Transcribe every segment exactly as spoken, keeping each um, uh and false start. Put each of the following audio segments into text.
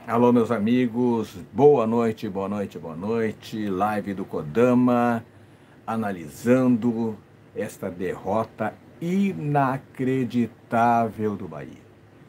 Alô, meus amigos, boa noite, boa noite, boa noite. Live do Kodama, analisando esta derrota inacreditável do Bahia.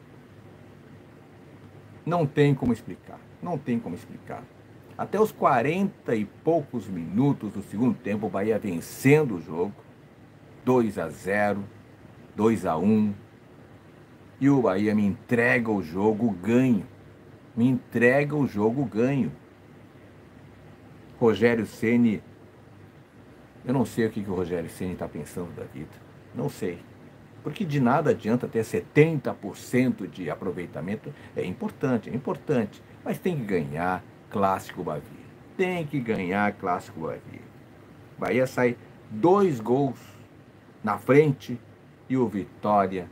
Não tem como explicar, não tem como explicar. Até os quarenta e poucos minutos do segundo tempo, o Bahia vencendo o jogo, dois a zero, dois a um, e o Bahia me entrega o jogo ganho. Me entrega o jogo ganho. Rogério Ceni, eu não sei o que, que o Rogério Ceni está pensando da vida. Não sei. Porque de nada adianta ter setenta por cento de aproveitamento. É importante, é importante. Mas tem que ganhar Clássico Bahia. Tem que ganhar Clássico Bahia. Bahia sai dois gols na frente e o Vitória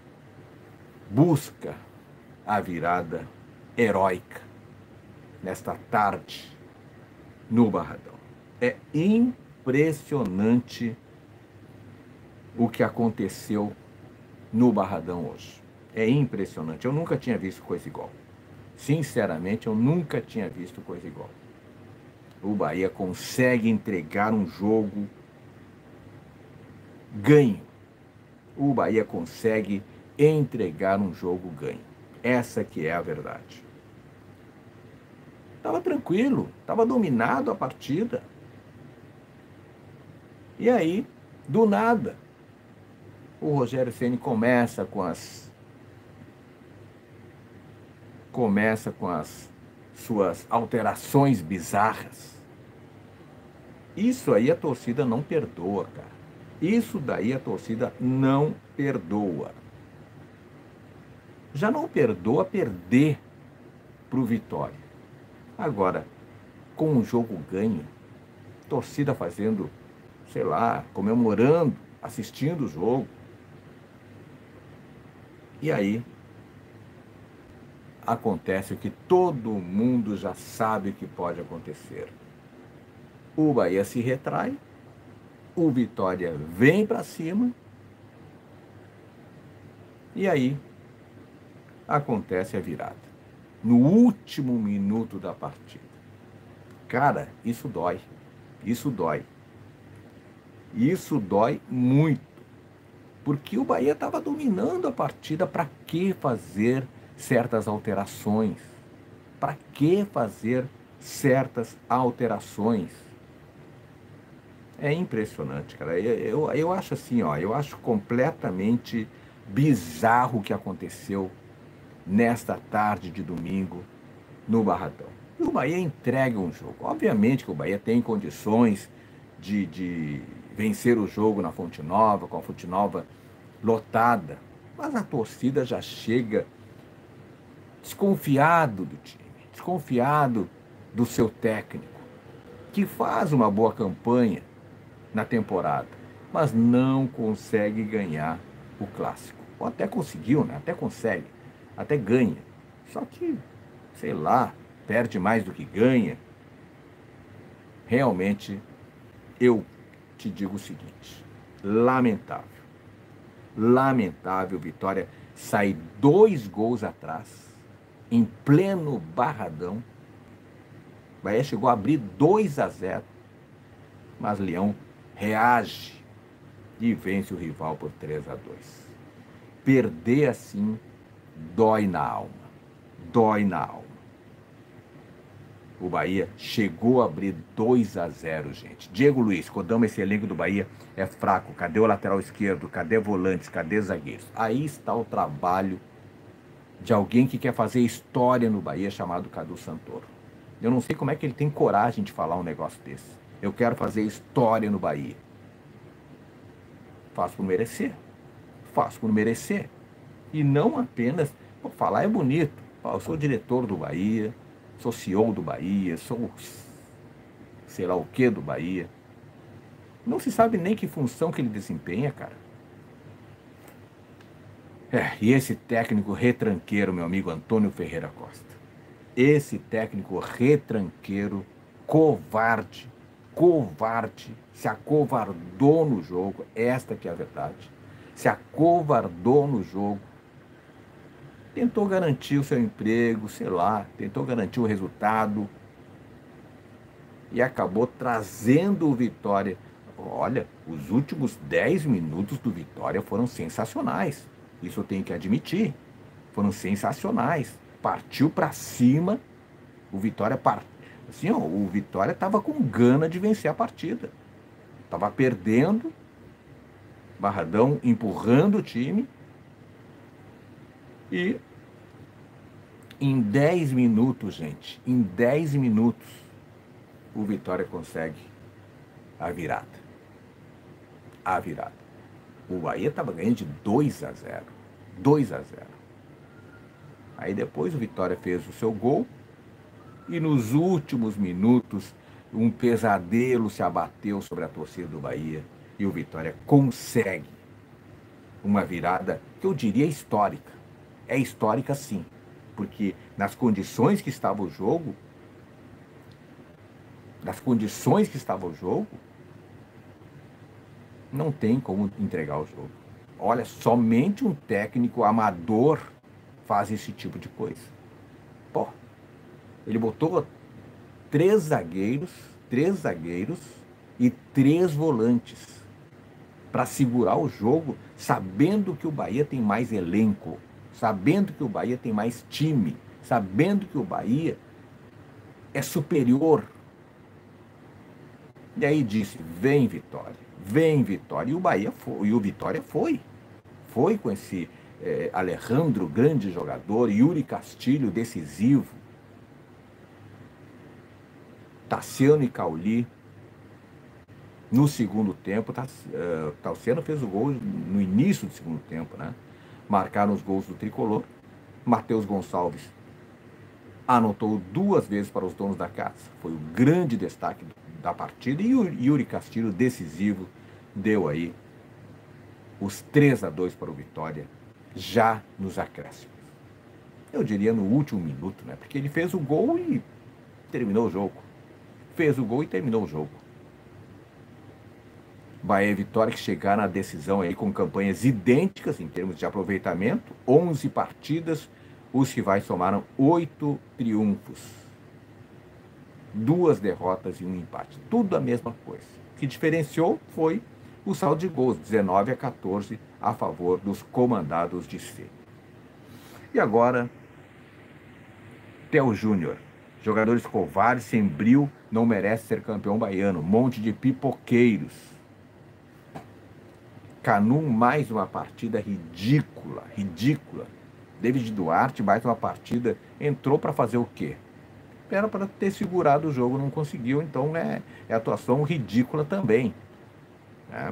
busca a virada heróica nesta tarde no Barradão. É impressionante o que aconteceu no Barradão hoje. É impressionante. Eu nunca tinha visto coisa igual. Sinceramente, eu nunca tinha visto coisa igual. O Bahia consegue entregar um jogo ganho. O Bahia consegue entregar um jogo ganho. Essa que é a verdade. Estava tranquilo, estava dominado a partida. E aí, do nada, o Rogério Ceni começa com as começa com as suas alterações bizarras. Isso aí a torcida não perdoa, cara. Isso daí a torcida não perdoa. Já não perdoa perder pro Vitória. Agora, com um jogo ganho, torcida fazendo, sei lá, comemorando, assistindo o jogo. E aí, acontece o que todo mundo já sabe que pode acontecer. O Bahia se retrai, o Vitória vem para cima, e aí acontece a virada. No último minuto da partida. Cara, isso dói. Isso dói. Isso dói muito. Porque o Bahia estava dominando a partida. Para que fazer certas alterações? Para que fazer certas alterações? É impressionante, cara. Eu, eu, eu acho assim, ó, eu acho completamente bizarro o que aconteceu nesta tarde de domingo no Barradão. E o Bahia entrega um jogo. Obviamente que o Bahia tem condições de, de vencer o jogo na Fonte Nova, com a Fonte Nova lotada. Mas a torcida já chega desconfiado do time, desconfiado do seu técnico, que faz uma boa campanha na temporada, mas não consegue ganhar o Clássico. Ou até conseguiu, né? Até consegue, até ganha. Só que, sei lá, perde mais do que ganha. Realmente, eu te digo o seguinte, lamentável. Lamentável, Vitória sai dois gols atrás, em pleno Barradão. Bahia chegou a abrir dois a zero, mas Leão reage e vence o rival por três a dois. Perder assim dói na alma, dói na alma. O Bahia chegou a abrir dois a zero, gente. Diego Luiz, Kodama, esse elenco do Bahia é fraco. Cadê o lateral esquerdo? Cadê volantes? Cadê zagueiros? Aí está o trabalho de alguém que quer fazer história no Bahia, chamado Cadu Santoro. Eu não sei como é que ele tem coragem de falar um negócio desse. Eu quero fazer história no Bahia. Faço por merecer. Faço por merecer. E não apenas... Pô, falar é bonito. Pô, eu sou diretor do Bahia, sou C E O do Bahia, sou sei lá o que do Bahia. Não se sabe nem que função que ele desempenha, cara. É, e esse técnico retranqueiro, meu amigo Antônio Ferreira Costa. Esse técnico retranqueiro, covarde, covarde, se acovardou no jogo, esta que é a verdade. Se acovardou no jogo. tentou garantir o seu emprego, sei lá, tentou garantir o resultado e acabou trazendo o Vitória. Olha, os últimos dez minutos do Vitória foram sensacionais. Isso eu tenho que admitir. Foram sensacionais. Partiu para cima. O Vitória part... assim, ó, o Vitória estava com gana de vencer a partida. Estava perdendo. Barradão empurrando o time. E em dez minutos, gente, em dez minutos, o Vitória consegue a virada. A virada. O Bahia estava ganhando de dois a zero. dois a zero. Aí depois o Vitória fez o seu gol. E nos últimos minutos, um pesadelo se abateu sobre a torcida do Bahia. E o Vitória consegue uma virada que eu diria histórica. É histórica sim. Porque nas condições que estava o jogo, nas condições que estava o jogo, não tem como entregar o jogo. Olha, somente um técnico amador faz esse tipo de coisa. Pô, ele botou três zagueiros, três zagueiros e três volantes para segurar o jogo, sabendo que o Bahia tem mais elenco, sabendo que o Bahia tem mais time, sabendo que o Bahia é superior. E aí disse, vem Vitória, vem Vitória. E o Bahia foi, e o Vitória foi. Foi com esse é, Alejandro, grande jogador, Yuri Castilho, decisivo, Tassiano e Cauli. No segundo tempo, uh, Tassiano fez o gol no início do segundo tempo, né? Marcaram os gols do Tricolor. Matheus Gonçalves anotou duas vezes para os donos da casa. Foi o grande destaque da partida. E o Yuri Castilho, decisivo, deu aí os três a dois para o Vitória, já nos acréscimos. Eu diria no último minuto, né? Porque ele fez o gol e terminou o jogo. Fez o gol e terminou o jogo. Bahia e Vitória que chegaram à decisão aí com campanhas idênticas em termos de aproveitamento, onze partidas, os rivais somaram oito triunfos, duas derrotas e um empate, tudo a mesma coisa. O que diferenciou foi o saldo de gols, dezenove a quatorze a favor dos comandados de C. E agora, Theo Júnior, jogadores covardes, sem brio, não merece ser campeão baiano, monte de pipoqueiros. Canum, mais uma partida ridícula, ridícula. David Duarte, mais uma partida, entrou para fazer o quê? Era para ter segurado o jogo, não conseguiu, então é, é atuação ridícula também. Né?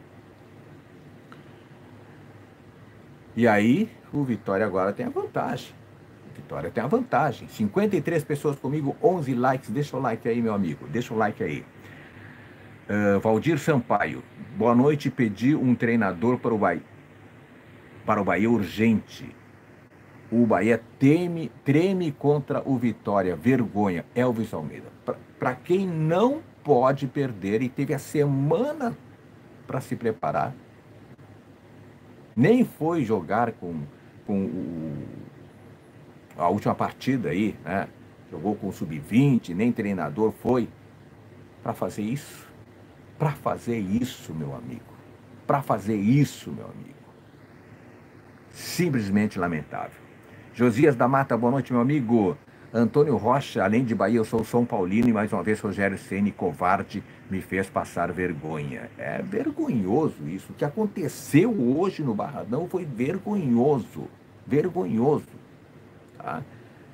E aí, o Vitória agora tem a vantagem. O Vitória tem a vantagem. cinquenta e três pessoas comigo, onze likes. Deixa o like aí, meu amigo, deixa o like aí. Uh, Valdir Sampaio, boa noite, pedi um treinador para o Bahia, para o Bahia urgente. O Bahia teme, treme contra o Vitória, vergonha. Elvis Almeida, para quem não pode perder e teve a semana para se preparar, nem foi jogar com, com o, a última partida aí, né? Jogou com o sub vinte, nem treinador foi, para fazer isso. Para fazer isso, meu amigo. Para fazer isso, meu amigo. Simplesmente lamentável. Josias da Mata, boa noite, meu amigo. Antônio Rocha, além de Bahia, eu sou São Paulino e mais uma vez Rogério Ceni, covarde, me fez passar vergonha. É vergonhoso isso. O que aconteceu hoje no Barradão foi vergonhoso. Vergonhoso. Tá?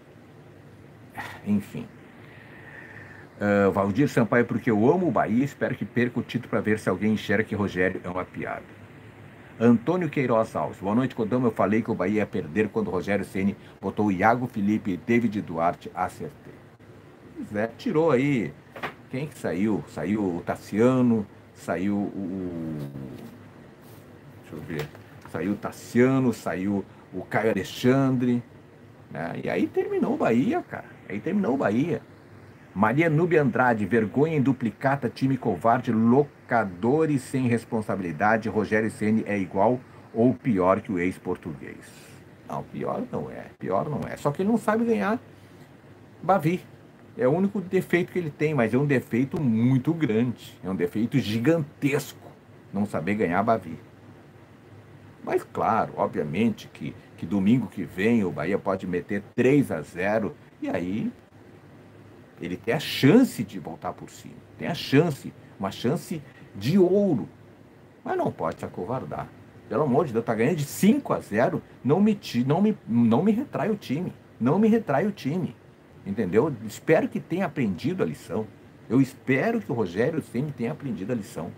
Enfim. Uh, Valdir Sampaio, porque eu amo o Bahia, espero que perca o título para ver se alguém enxerga que Rogério é uma piada. Antônio Queiroz Alves, boa noite, Codão. Eu falei que o Bahia ia perder quando o Rogério Ceni botou o Iago Felipe e David Duarte, acertei. Pois é, tirou aí. Quem que saiu? Saiu o Tassiano, saiu o. Deixa eu ver. Saiu o Tassiano, saiu o Caio Alexandre. Né? E aí terminou o Bahia, cara. Aí terminou o Bahia. Maria Núbia Andrade, vergonha em duplicata, time covarde, locadores sem responsabilidade, Rogério Ceni é igual ou pior que o ex-português. Não, pior não é, pior não é. Só que ele não sabe ganhar Bavi. É o único defeito que ele tem, mas é um defeito muito grande. É um defeito gigantesco não saber ganhar Bavi. Mas claro, obviamente que, que domingo que vem o Bahia pode meter três a zero e aí ele tem a chance de voltar por cima. Tem a chance, uma chance de ouro. Mas não pode se acovardar. Pelo amor de Deus, tá ganhando de cinco a zero, não me, não me, não me retrai o time. Não me retrai o time. Entendeu? Espero que tenha aprendido a lição. Eu espero que o Rogério Ceni tenha aprendido a lição.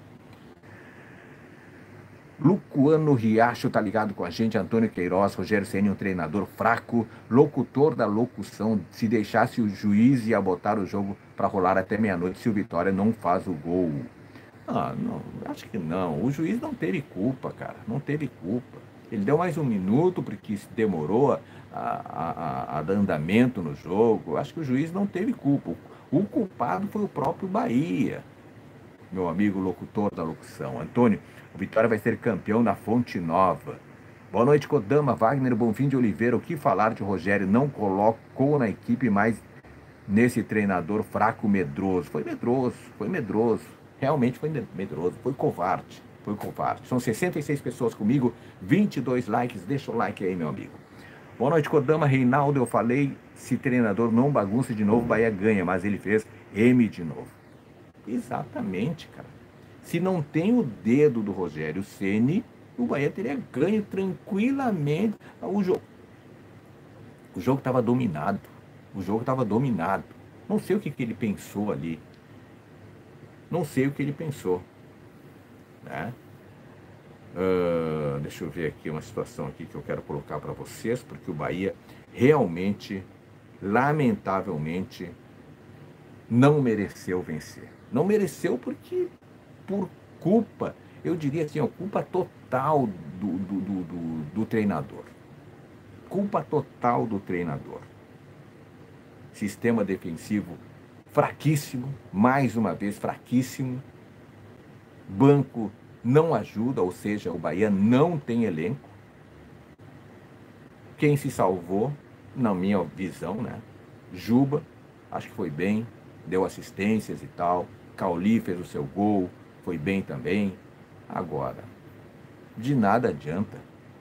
Lucuano Riacho tá ligado com a gente, Antônio Queiroz, Rogério Ceni, um treinador fraco, locutor da locução, se deixasse o juiz ia botar o jogo para rolar até meia-noite se o Vitória não faz o gol. Ah, não, acho que não, o juiz não teve culpa, cara, não teve culpa. Ele deu mais um minuto porque demorou a, a, a, a dar andamento no jogo, acho que o juiz não teve culpa. O culpado foi o próprio Bahia, meu amigo locutor da locução. Antônio, o Vitória vai ser campeão na Fonte Nova. Boa noite, Kodama, Wagner Bonfim de Oliveira. O que falar de Rogério? Não colocou na equipe mais nesse treinador fraco, medroso. Foi medroso, foi medroso. Realmente foi medroso, foi covarde. Foi covarde. São sessenta e seis pessoas comigo, vinte e dois likes. Deixa o like aí, meu amigo. Boa noite, Kodama. Reinaldo, eu falei, se treinador não bagunça de novo, Bahia ganha, mas ele fez M de novo. Exatamente, cara. Se não tem o dedo do Rogério Ceni, o Bahia teria ganho tranquilamente o jogo. O jogo estava dominado. O jogo estava dominado. Não sei o que, que ele pensou ali. Não sei o que ele pensou. Né? Uh, deixa eu ver aqui uma situação aqui que eu quero colocar para vocês, porque o Bahia realmente, lamentavelmente, não mereceu vencer. Não mereceu porque, por culpa, eu diria assim, ó, culpa total do, do, do, do, do treinador. Culpa total do treinador. Sistema defensivo fraquíssimo, mais uma vez fraquíssimo. Banco não ajuda, ou seja, o Bahia não tem elenco. Quem se salvou, na minha visão, né? Juba, acho que foi bem, deu assistências e tal. Cauli fez o seu gol, foi bem também. Agora, de nada adianta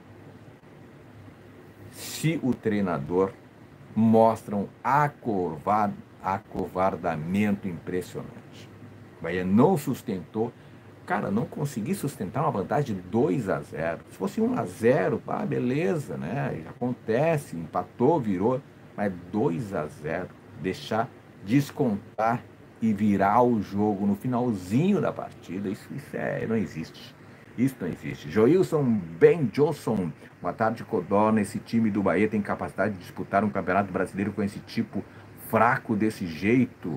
se o treinador mostra um acovar, acovardamento impressionante. O Bahia não sustentou. Cara, não consegui sustentar uma vantagem de dois a zero. Se fosse um a zero, pá, beleza, né? Acontece, empatou, virou. Mas dois a zero, deixar descontar e virar o jogo no finalzinho da partida, isso, isso é, não existe. Isso não existe. Joilson Ben Johnson, boa tarde, Codorna. Esse time do Bahia tem capacidade de disputar um campeonato brasileiro com esse tipo fraco desse jeito?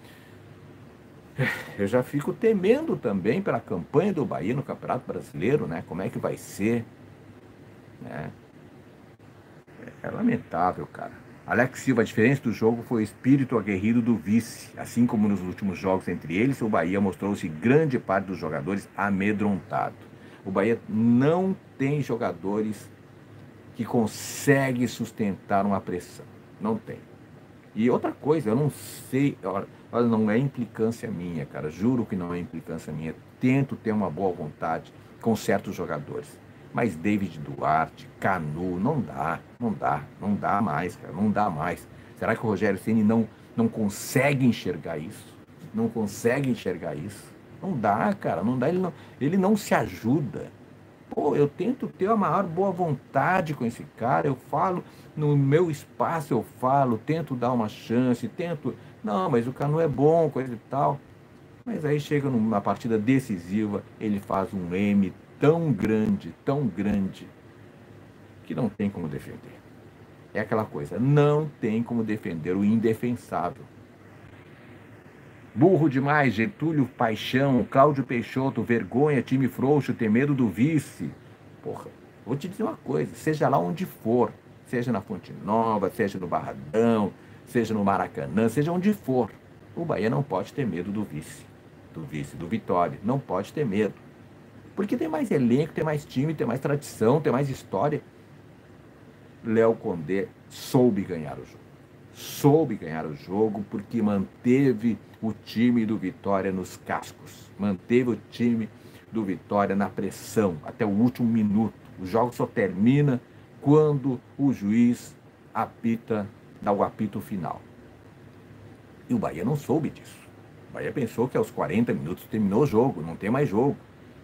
Eu já fico temendo também pela campanha do Bahia no Campeonato Brasileiro, né? Como é que vai ser? Né? É lamentável, cara. Alex Silva, a diferença do jogo foi o espírito aguerrido do vice. Assim como nos últimos jogos entre eles, o Bahia mostrou-se grande parte dos jogadores amedrontado. O Bahia não tem jogadores que conseguem sustentar uma pressão. Não tem. E outra coisa, eu não sei, olha, não é implicância minha, cara, juro que não é implicância minha. Tento ter uma boa vontade com certos jogadores. Mas David Duarte, Canu, não dá, não dá, não dá mais, cara, não dá mais. Será que o Rogério Ceni não, não consegue enxergar isso? Não consegue enxergar isso? Não dá, cara, não dá, ele não, ele não se ajuda. Pô, eu tento ter a maior boa vontade com esse cara, eu falo, no meu espaço eu falo, tento dar uma chance, tento, não, mas o Canu é bom, coisa e tal. Mas aí chega numa partida decisiva, ele faz um M tão grande, tão grande, que não tem como defender. É aquela coisa, não tem como defender o indefensável. Burro demais, Getúlio Paixão, Cláudio Peixoto, vergonha, time frouxo, tem medo do vice. Porra, vou te dizer uma coisa, seja lá onde for, seja na Fonte Nova, seja no Barradão, seja no Maracanã, seja onde for, o Bahia não pode ter medo do vice, do vice, do Vitória, não pode ter medo. Porque tem mais elenco, tem mais time, tem mais tradição, tem mais história. Léo Condé soube ganhar o jogo. Soube ganhar o jogo porque manteve o time do Vitória nos cascos. Manteve o time do Vitória na pressão até o último minuto. O jogo só termina quando o juiz apita, dá o apito final. E o Bahia não soube disso. O Bahia pensou que aos quarenta minutos terminou o jogo, não tem mais jogo.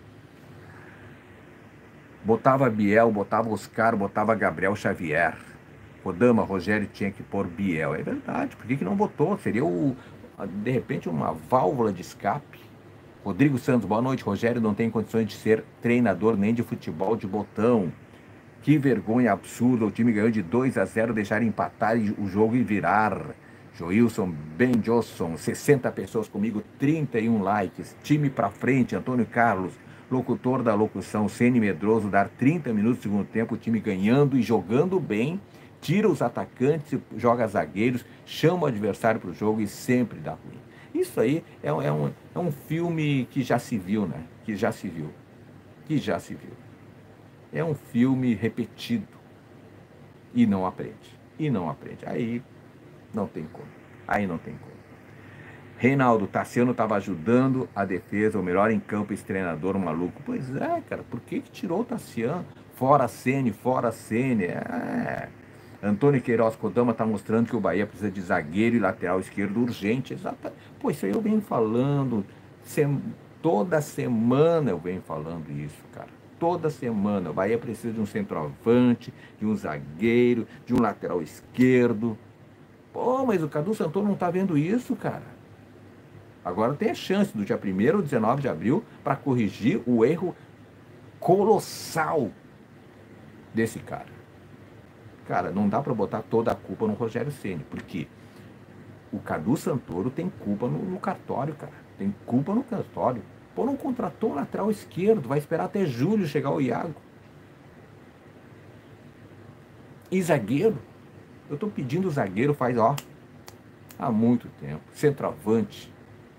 Botava Biel, botava Oscar, botava Gabriel Xavier. Kodama, Rogério tinha que pôr Biel. É verdade, por que, que não botou? Seria, o, de repente, uma válvula de escape. Rodrigo Santos, boa noite. Rogério não tem condições de ser treinador nem de futebol de botão. Que vergonha absurda, o time ganhou de dois a zero, deixar empatar o jogo e virar. Joilson Ben Johnson, sessenta pessoas comigo, trinta e um likes. Time pra frente, Antônio Carlos, locutor da locução, Ceni Medroso, dar trinta minutos do segundo tempo, o time ganhando e jogando bem, tira os atacantes, joga zagueiros, chama o adversário pro jogo e sempre dá ruim. Isso aí é, é, um, é um filme que já se viu, né? Que já se viu. Que já se viu. É um filme repetido. E não aprende. E não aprende. Aí não tem como. Aí não tem como. Reinaldo, Tassiano estava ajudando a defesa, o melhor em campo, esse treinador maluco. Pois é, cara, por que, que tirou o Tassiano? Fora Ceni, fora Ceni. É. Antônio Queiroz Kodama está mostrando que o Bahia precisa de zagueiro e lateral esquerdo urgente. Exato. Pô, isso aí eu venho falando. Sem... Toda semana eu venho falando isso, cara. Toda semana. O Bahia precisa de um centroavante, de um zagueiro, de um lateral esquerdo. Pô, mas o Cadu Santoro não tá vendo isso, cara. Agora tem a chance do dia primeiro ou dezenove de abril para corrigir o erro colossal desse cara. Cara, não dá para botar toda a culpa no Rogério Ceni, porque o Cadu Santoro tem culpa no, no cartório, cara. Tem culpa no cartório. Pô, não contratou um lateral esquerdo, vai esperar até julho chegar o Iago. E zagueiro? Eu tô pedindo zagueiro faz, ó, há muito tempo. Centroavante.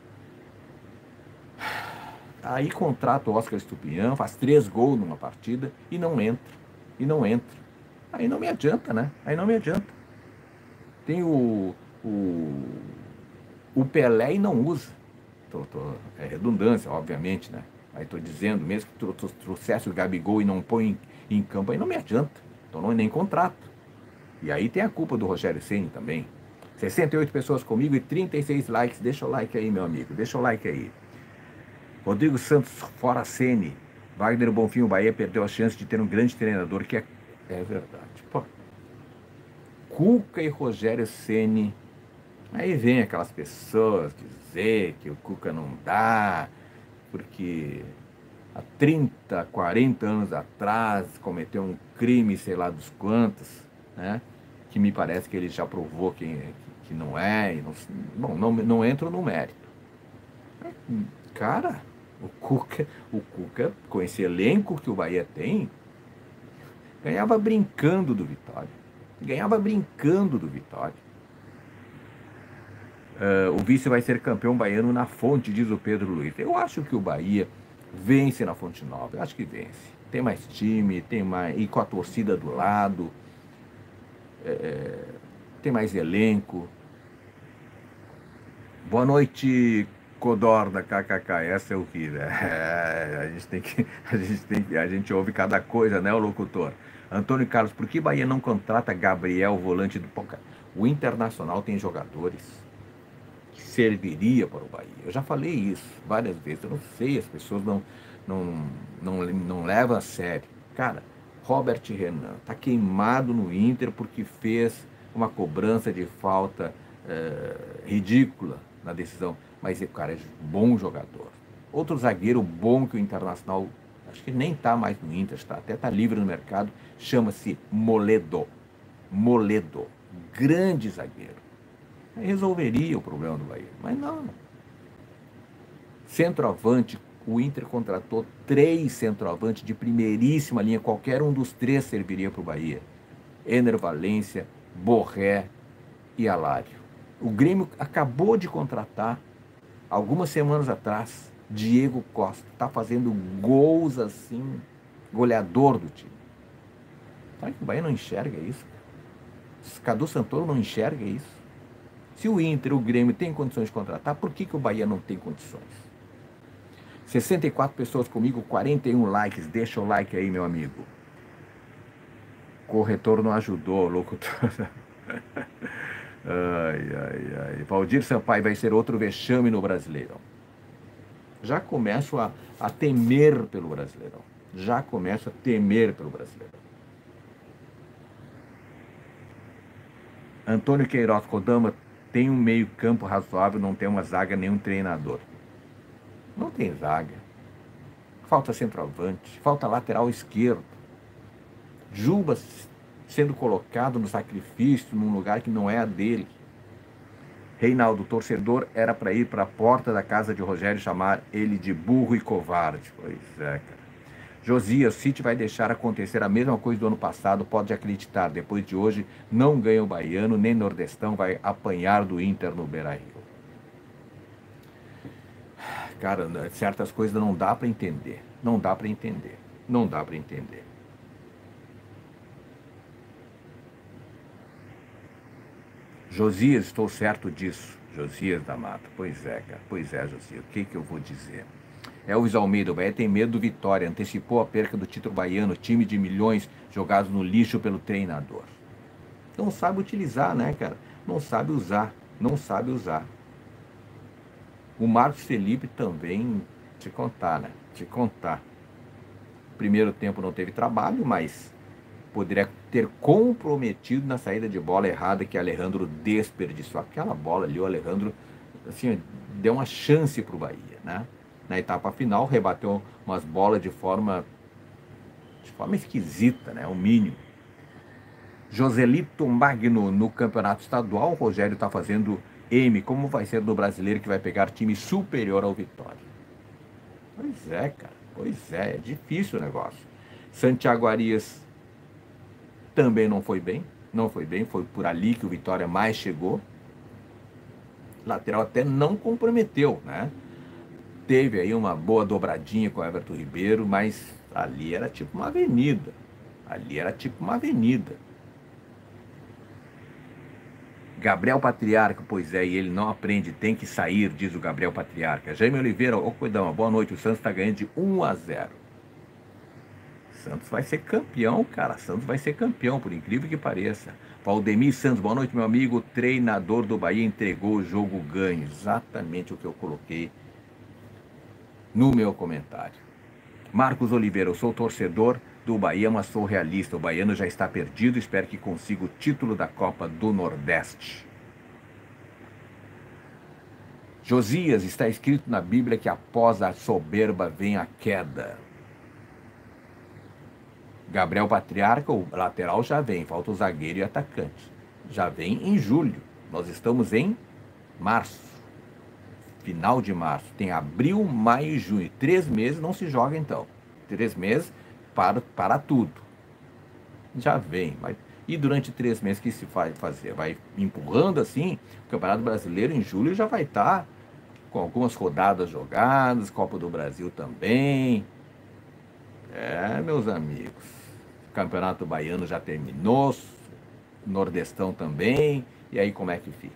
Aí contrata o Oscar Estupiñán, faz três gols numa partida e não entra. E não entra. Aí não me adianta, né? Aí não me adianta. Tem o, o, o Pelé e não usa. Tô, tô, é redundância, obviamente, né? Aí tô dizendo, mesmo que tu, tu trouxesse o Gabigol e não põe em, em campo, aí não me adianta. Então não nem contrato. E aí tem a culpa do Rogério Ceni também. sessenta e oito pessoas comigo e trinta e seis likes. Deixa o like aí, meu amigo. Deixa o like aí. Rodrigo Santos, fora Ceni. Wagner Bonfim, o Bahia perdeu a chance de ter um grande treinador, que é, é verdade. Pô. Cuca e Rogério Ceni. Aí vem aquelas pessoas dizer que o Cuca não dá, porque há trinta, quarenta anos atrás cometeu um crime, sei lá dos quantos, né? Que me parece que ele já provou que, que não é. E não, bom, não, não entro no mérito. Cara, o Cuca, o Cuca, com esse elenco que o Bahia tem, ganhava brincando do Vitória. Ganhava brincando do Vitória. Uh, o vice vai ser campeão baiano na Fonte, diz o Pedro Luiz. Eu acho que o Bahia vence na Fonte Nova. Eu acho que vence. Tem mais time, tem mais, e com a torcida do lado. É, tem mais elenco. Boa noite, Codorna, kkk, essa é o que, né? É, a gente tem que, a gente tem que, a gente ouve cada coisa, né, o locutor? Antônio Carlos, por que Bahia não contrata Gabriel, volante do Poca? O Internacional tem jogadores que serviria para o Bahia. Eu já falei isso várias vezes, eu não sei, as pessoas não, não, não, não levam a sério. Cara, Robert Renan está queimado no Inter porque fez uma cobrança de falta é, ridícula na decisão, mas o cara é bom jogador. Outro zagueiro bom que o Internacional, acho que nem está mais no Inter, tá, até está livre no mercado, chama-se Moledo. Moledo, grande zagueiro. Aí resolveria o problema do Bahia, mas não. Centroavante, o Inter contratou três centroavantes de primeiríssima linha, qualquer um dos três serviria para o Bahia. Ener Valência, Borré e Alário. O Grêmio acabou de contratar, algumas semanas atrás, Diego Costa. Está fazendo gols assim, goleador do time. Será que o Bahia não enxerga isso? Cadu Santoro não enxerga isso? Se o Inter, o Grêmio tem condições de contratar, por que, que o Bahia não tem condições? sessenta e quatro pessoas comigo, quarenta e um likes. Deixa o like aí, meu amigo. Corretor não ajudou, locutor. Ai, ai, ai. Valdir Sampaio vai ser outro vexame no Brasileirão. Já começo a, a temer pelo Brasileirão. Já começo a temer pelo Brasileirão. Antônio Queiroz, Kodama tem um meio campo razoável, não tem uma zaga, nem um treinador. Não tem zaga. Falta centroavante, falta lateral esquerdo. Juba sendo colocado no sacrifício, num lugar que não é a dele. Reinaldo, torcedor, era para ir para a porta da casa de Rogério e chamar ele de burro e covarde. Pois é, cara. Josias, o City vai deixar acontecer a mesma coisa do ano passado, pode acreditar. Depois de hoje, não ganha o Baiano, nem Nordestão, vai apanhar do Inter no Beira-Rio. Cara, certas coisas não dá para entender. Não dá para entender. Não dá para entender. Josias, estou certo disso. Josias da Mata. Pois é, cara. Pois é, Josias. O que, que eu vou dizer? Elvis Almeida, o Bahia tem medo do Vitória. Antecipou a perca do título baiano. Time de milhões jogados no lixo pelo treinador. Não sabe utilizar, né, cara? Não sabe usar. Não sabe usar. O Marcos Felipe também, te contar, né? Te contar. Primeiro tempo não teve trabalho, mas poderia ter comprometido na saída de bola errada que Alejandro desperdiçou. Aquela bola ali, o Alejandro, assim, deu uma chance para o Bahia, né? Na etapa final, rebateu umas bolas de forma, de forma esquisita, né? O mínimo. Joselito Magno, no campeonato estadual, o Rogério está fazendo M, como vai ser do brasileiro que vai pegar time superior ao Vitória? Pois é, cara, pois é, é difícil o negócio. Santiago Arias também não foi bem, não foi bem, foi por ali que o Vitória mais chegou. Lateral até não comprometeu, né? Teve aí uma boa dobradinha com o Everton Ribeiro, mas ali era tipo uma avenida. Ali era tipo uma avenida. Gabriel Patriarca, pois é, e ele não aprende, tem que sair, diz o Gabriel Patriarca. Jaime Oliveira, ô Coidão, boa noite, o Santos está ganhando de um a zero. Santos vai ser campeão, cara, Santos vai ser campeão, por incrível que pareça. Valdemir Santos, boa noite, meu amigo, o treinador do Bahia entregou o jogo ganho. Exatamente o que eu coloquei no meu comentário. Marcos Oliveira, eu sou torcedor do Bahia, mas sou realista. O baiano já está perdido, espero que consiga o título da Copa do Nordeste. Josias, está escrito na Bíblia que após a soberba vem a queda. Gabriel Patriarca, o lateral já vem, falta o zagueiro e o atacante. Já vem em julho, nós estamos em março, final de março, tem abril, maio e junho, três meses não se joga então, três meses para, para tudo, já vem, mas, e durante três meses que se vai fazer? Vai empurrando assim, o Campeonato Brasileiro em julho já vai estar com algumas rodadas jogadas, Copa do Brasil também, é, meus amigos, o Campeonato Baiano já terminou, Nordestão também, e aí como é que fica?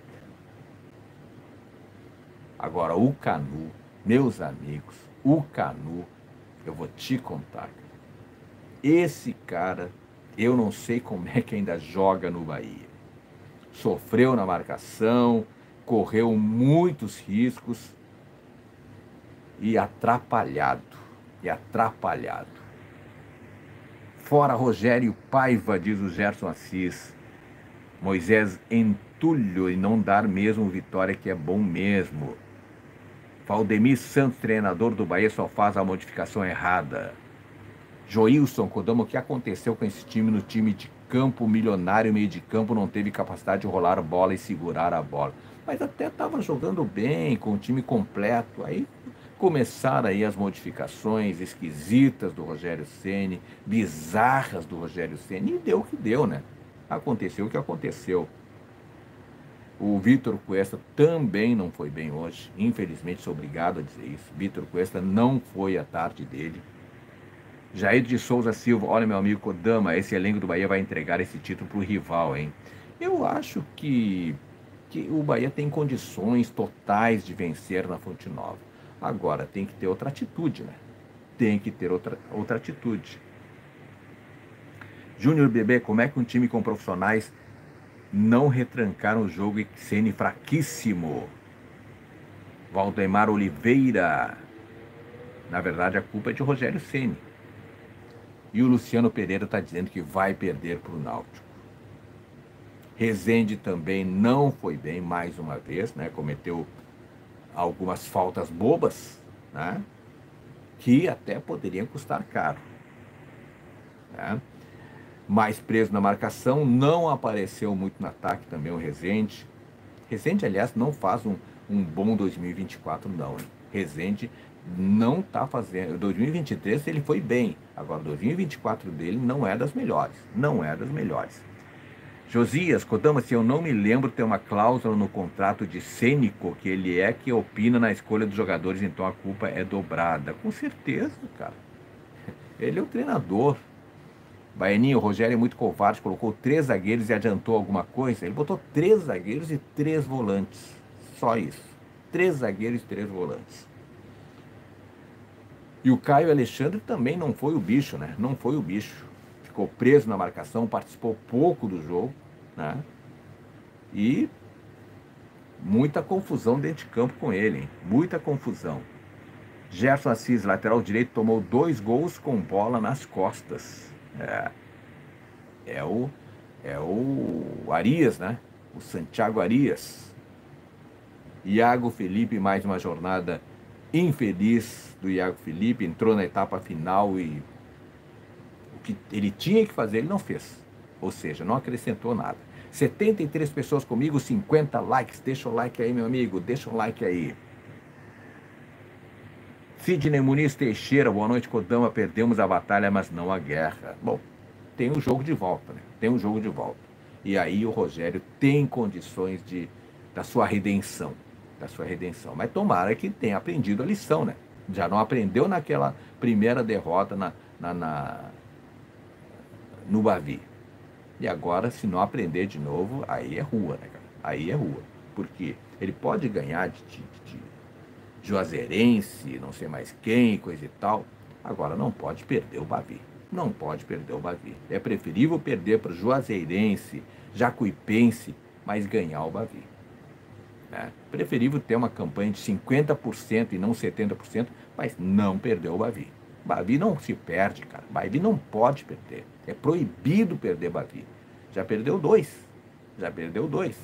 Agora, o Canu, meus amigos, o Canu, eu vou te contar. Esse cara, eu não sei como é que ainda joga no Bahia. Sofreu na marcação, correu muitos riscos e atrapalhado, e atrapalhado. Fora Rogério Paiva, diz o Gerson Assis. Moisés entulho e não dar mesmo vitória que é bom mesmo. Valdemir Santos, treinador do Bahia, só faz a modificação errada. Joilson, Kodama, o que aconteceu com esse time no time de campo milionário, meio de campo, não teve capacidade de rolar a bola e segurar a bola. Mas até estava jogando bem, com o time completo. Aí começaram aí as modificações esquisitas do Rogério Ceni, bizarras do Rogério Ceni, e deu o que deu, né? Aconteceu o que aconteceu. O Vitor Cuesta também não foi bem hoje. Infelizmente, sou obrigado a dizer isso. Vitor Cuesta não foi a tarde dele. Jair de Souza Silva, olha meu amigo Kodama, esse elenco do Bahia vai entregar esse título pro rival, hein? Eu acho que, que o Bahia tem condições totais de vencer na Fonte Nova. Agora, tem que ter outra atitude, né? Tem que ter outra, outra atitude. Júnior Bebê, como é que um time com profissionais não retrancaram o jogo e Ceni fraquíssimo? Valdemar Oliveira, na verdade a culpa é de Rogério Ceni. E o Luciano Pereira está dizendo que vai perder para o Náutico. Rezende também não foi bem mais uma vez, né? Cometeu algumas faltas bobas, né? Que até poderiam custar caro, né? Mais preso na marcação, não apareceu muito no ataque também o Rezende. Rezende, aliás, não faz um, um bom dois mil e vinte e quatro, não. Hein? Rezende não está fazendo. dois mil e vinte e três ele foi bem. Agora, dois mil e vinte e quatro dele não é das melhores. Não é das melhores. Josias, Kodama, se eu não me lembro, tem uma cláusula no contrato de Cênico que ele é que opina na escolha dos jogadores, então a culpa é dobrada. Com certeza, cara. Ele é o treinador. Baianinho, o Rogério é muito covarde, colocou três zagueiros e adiantou alguma coisa. Ele botou três zagueiros e três volantes. Só isso. Três zagueiros e três volantes. E o Caio Alexandre também não foi o bicho, né? Não foi o bicho. Ficou preso na marcação, participou pouco do jogo, né? E muita confusão dentro de campo com ele, hein? Muita confusão. Gerson Assis, lateral direito, tomou dois gols com bola nas costas. É, é o, é o Arias, né? O Santiago Arias. Iago Felipe, mais uma jornada infeliz do Iago Felipe, entrou na etapa final e o que ele tinha que fazer ele não fez. Ou seja, não acrescentou nada. setenta e três pessoas comigo, cinquenta likes. Deixa o like aí, meu amigo, deixa o like aí. Sidney Muniz Teixeira, boa noite, Kodama. Perdemos a batalha, mas não a guerra. Bom, tem um jogo de volta, né? Tem um jogo de volta. E aí o Rogério tem condições de, da sua redenção. Da sua redenção. Mas tomara que tenha aprendido a lição, né? Já não aprendeu naquela primeira derrota na, na, na, no Bavi. E agora, se não aprender de novo, aí é rua, né, cara? Aí é rua. Porque ele pode ganhar de, de, de Juazeirense, não sei mais quem, coisa e tal. Agora não pode perder o Bavi. Não pode perder o Bavi. É preferível perder para o Juazeirense, Jacuipense, mas ganhar o Bavi. Né? Preferível ter uma campanha de cinquenta por cento e não setenta por cento, mas não perder o Bavi. Bavi não se perde, cara. Bavi não pode perder. É proibido perder Bavi. Já perdeu dois. Já perdeu dois.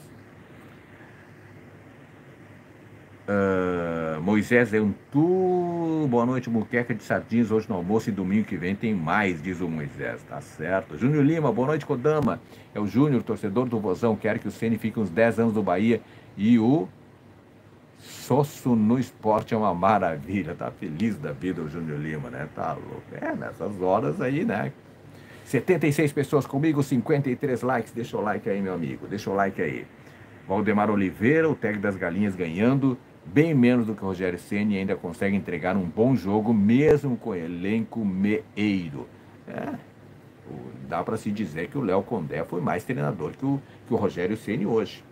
Uh, Moisés Antu, boa noite, muqueca de sardinhas hoje no almoço e domingo que vem tem mais, diz o Moisés, tá certo. Júnior Lima, boa noite, Kodama, é o Júnior, torcedor do Vozão, quer que o Ceni fique uns dez anos no Bahia e o Sosso no esporte é uma maravilha, tá feliz da vida o Júnior Lima, né, tá louco, é, nessas horas aí, né. setenta e seis pessoas comigo, cinquenta e três likes, deixa o like aí, meu amigo, deixa o like aí. Valdemar Oliveira, o tag das galinhas ganhando, bem menos do que o Rogério Ceni, ainda consegue entregar um bom jogo, mesmo com elenco meeiro. É, dá para se dizer que o Léo Condé foi mais treinador que o, que o Rogério Ceni hoje.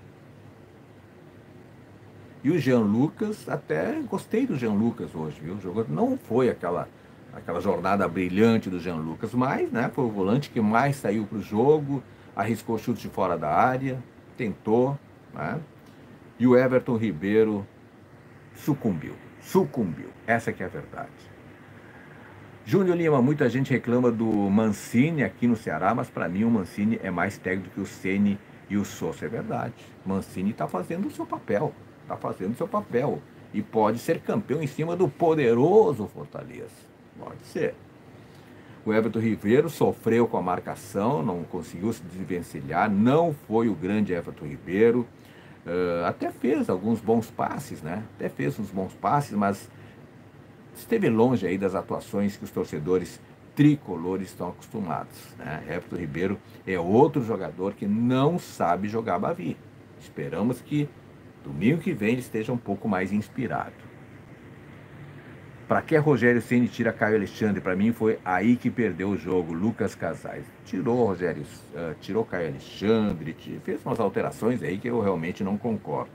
E o Jean Lucas, até gostei do Jean Lucas hoje, viu? O jogo não foi aquela, aquela jornada brilhante do Jean Lucas, mas né, foi o volante que mais saiu para o jogo, arriscou chute de fora da área, tentou, né? E o Everton Ribeiro sucumbiu, sucumbiu, essa que é a verdade. Júnior Lima, muita gente reclama do Mancini aqui no Ceará, mas para mim o Mancini é mais técnico que o Ceni e o Sousa, é verdade. Mancini está fazendo o seu papel, está fazendo o seu papel, e pode ser campeão em cima do poderoso Fortaleza, pode ser. O Everton Ribeiro sofreu com a marcação, não conseguiu se desvencilhar, não foi o grande Everton Ribeiro, uh, até fez alguns bons passes, né? Até fez uns bons passes, mas esteve longe aí das atuações que os torcedores tricolores estão acostumados, né? Everton Ribeiro é outro jogador que não sabe jogar Bavi. Esperamos que domingo que vem ele esteja um pouco mais inspirado. Para que Rogério Ceni tira Caio Alexandre? Para mim foi aí que perdeu o jogo. Lucas Casais tirou Rogério, uh, tirou Caio Alexandre, fez umas alterações aí que eu realmente não concordo.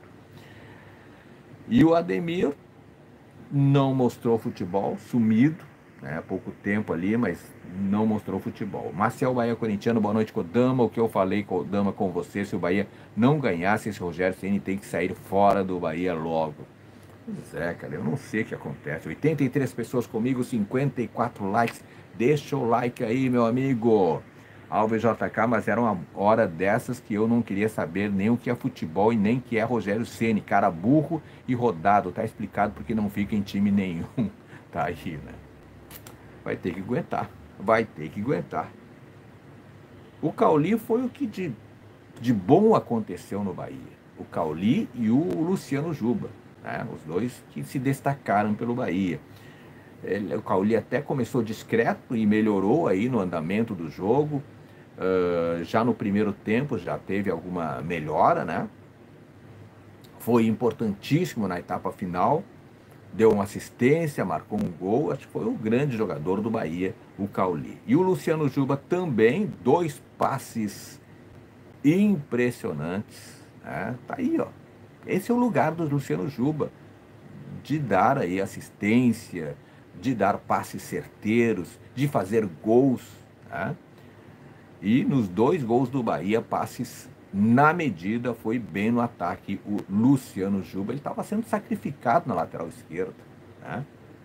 E o Ademir não mostrou futebol, sumido, né, há pouco tempo ali, mas não mostrou futebol. Marcel Bahia Corintiano, boa noite, Kodama. O que eu falei, Kodama, com você, se o Bahia não ganhasse, esse Rogério Ceni tem que sair fora do Bahia logo. Pois é, cara, eu não sei o que acontece. oitenta e três pessoas comigo, cinquenta e quatro likes. Deixa o like aí, meu amigo. Alves J K, mas era uma hora dessas que eu não queria saber nem o que é futebol e nem o que é Rogério Ceni. Cara burro e rodado. Tá explicado porque não fica em time nenhum. Tá aí, né? Vai ter que aguentar. Vai ter que aguentar. O Cauli foi o que de, de bom aconteceu no Bahia. O Cauli e o Luciano Juba. Né, os dois que se destacaram pelo Bahia. Ele, o Cauli até começou discreto e melhorou aí no andamento do jogo. Uh, já no primeiro tempo já teve alguma melhora, né? Foi importantíssimo na etapa final. Deu uma assistência, marcou um gol. Acho que foi o grande jogador do Bahia, o Cauli. E o Luciano Juba também, dois passes impressionantes. Né? Tá aí, ó. Esse é o lugar do Luciano Juba, de dar aí assistência, de dar passes certeiros, de fazer gols. Né? E nos dois gols do Bahia, passes na medida, foi bem no ataque o Luciano Juba. Ele estava sendo sacrificado na lateral esquerda. Né?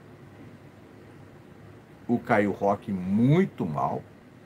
O Caio Roque muito mal.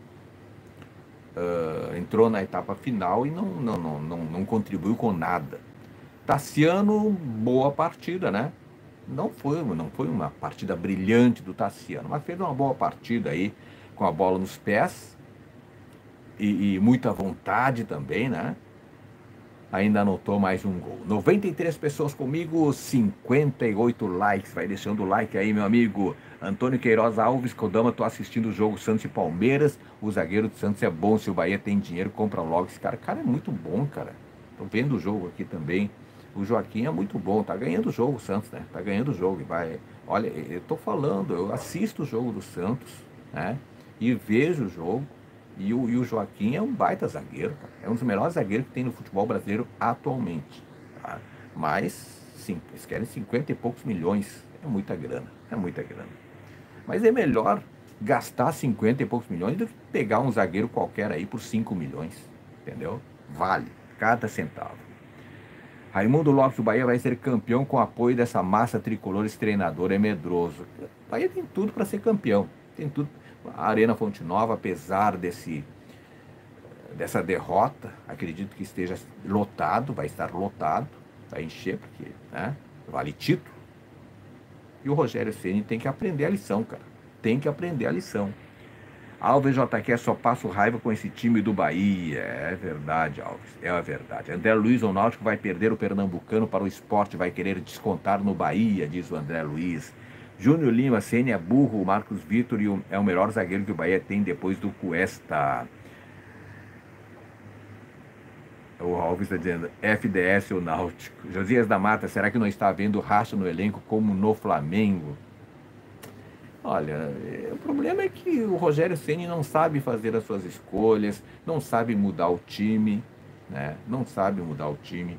Uh, entrou na etapa final e não, não, não, não, não contribuiu com nada. Tassiano, boa partida, né? Não foi, não foi uma partida brilhante do Tassiano, mas fez uma boa partida aí, com a bola nos pés e, e muita vontade também, né? Ainda anotou mais um gol. noventa e três pessoas comigo, cinquenta e oito likes. Vai deixando o like aí, meu amigo. Antônio Queiroz Alves, Kodama, tô assistindo o jogo Santos e Palmeiras. O zagueiro do Santos é bom, se o Bahia tem dinheiro, compra logo esse cara. Cara, é muito bom, cara. Tô vendo o jogo aqui também. O Joaquim é muito bom, tá ganhando o jogo o Santos, né? Tá ganhando o jogo. Vai. Olha, eu tô falando, eu assisto o jogo do Santos, né? E vejo o jogo. E o, e o Joaquim é um baita zagueiro, cara. É um dos melhores zagueiros que tem no futebol brasileiro atualmente. Tá? Mas, sim, eles querem cinquenta e poucos milhões. É muita grana, é muita grana. Mas é melhor gastar cinquenta e poucos milhões do que pegar um zagueiro qualquer aí por cinco milhões. Entendeu? Vale cada centavo. Raimundo Lopes, o Bahia vai ser campeão com o apoio dessa massa tricolor, esse treinador é medroso. O Bahia tem tudo para ser campeão. Tem tudo. A Arena Fonte Nova, apesar desse, dessa derrota, acredito que esteja lotado, vai estar lotado, vai encher, porque né, vale título. E o Rogério Ceni tem que aprender a lição, cara. Tem que aprender a lição. Alves J Q, só passo raiva com esse time do Bahia. É verdade, Alves, é a verdade. André Luiz, o Náutico vai perder o Pernambucano para o Sport, vai querer descontar no Bahia, diz o André Luiz. Júnior Lima, Ceni é burro, o Marcos Vitor é o melhor zagueiro que o Bahia tem depois do Cuesta. O Alves está dizendo, F D S o Náutico. Josias da Mata, será que não está havendo racha no elenco como no Flamengo? Olha, o problema é que o Rogério Ceni não sabe fazer as suas escolhas, não sabe mudar o time, né? Não sabe mudar o time.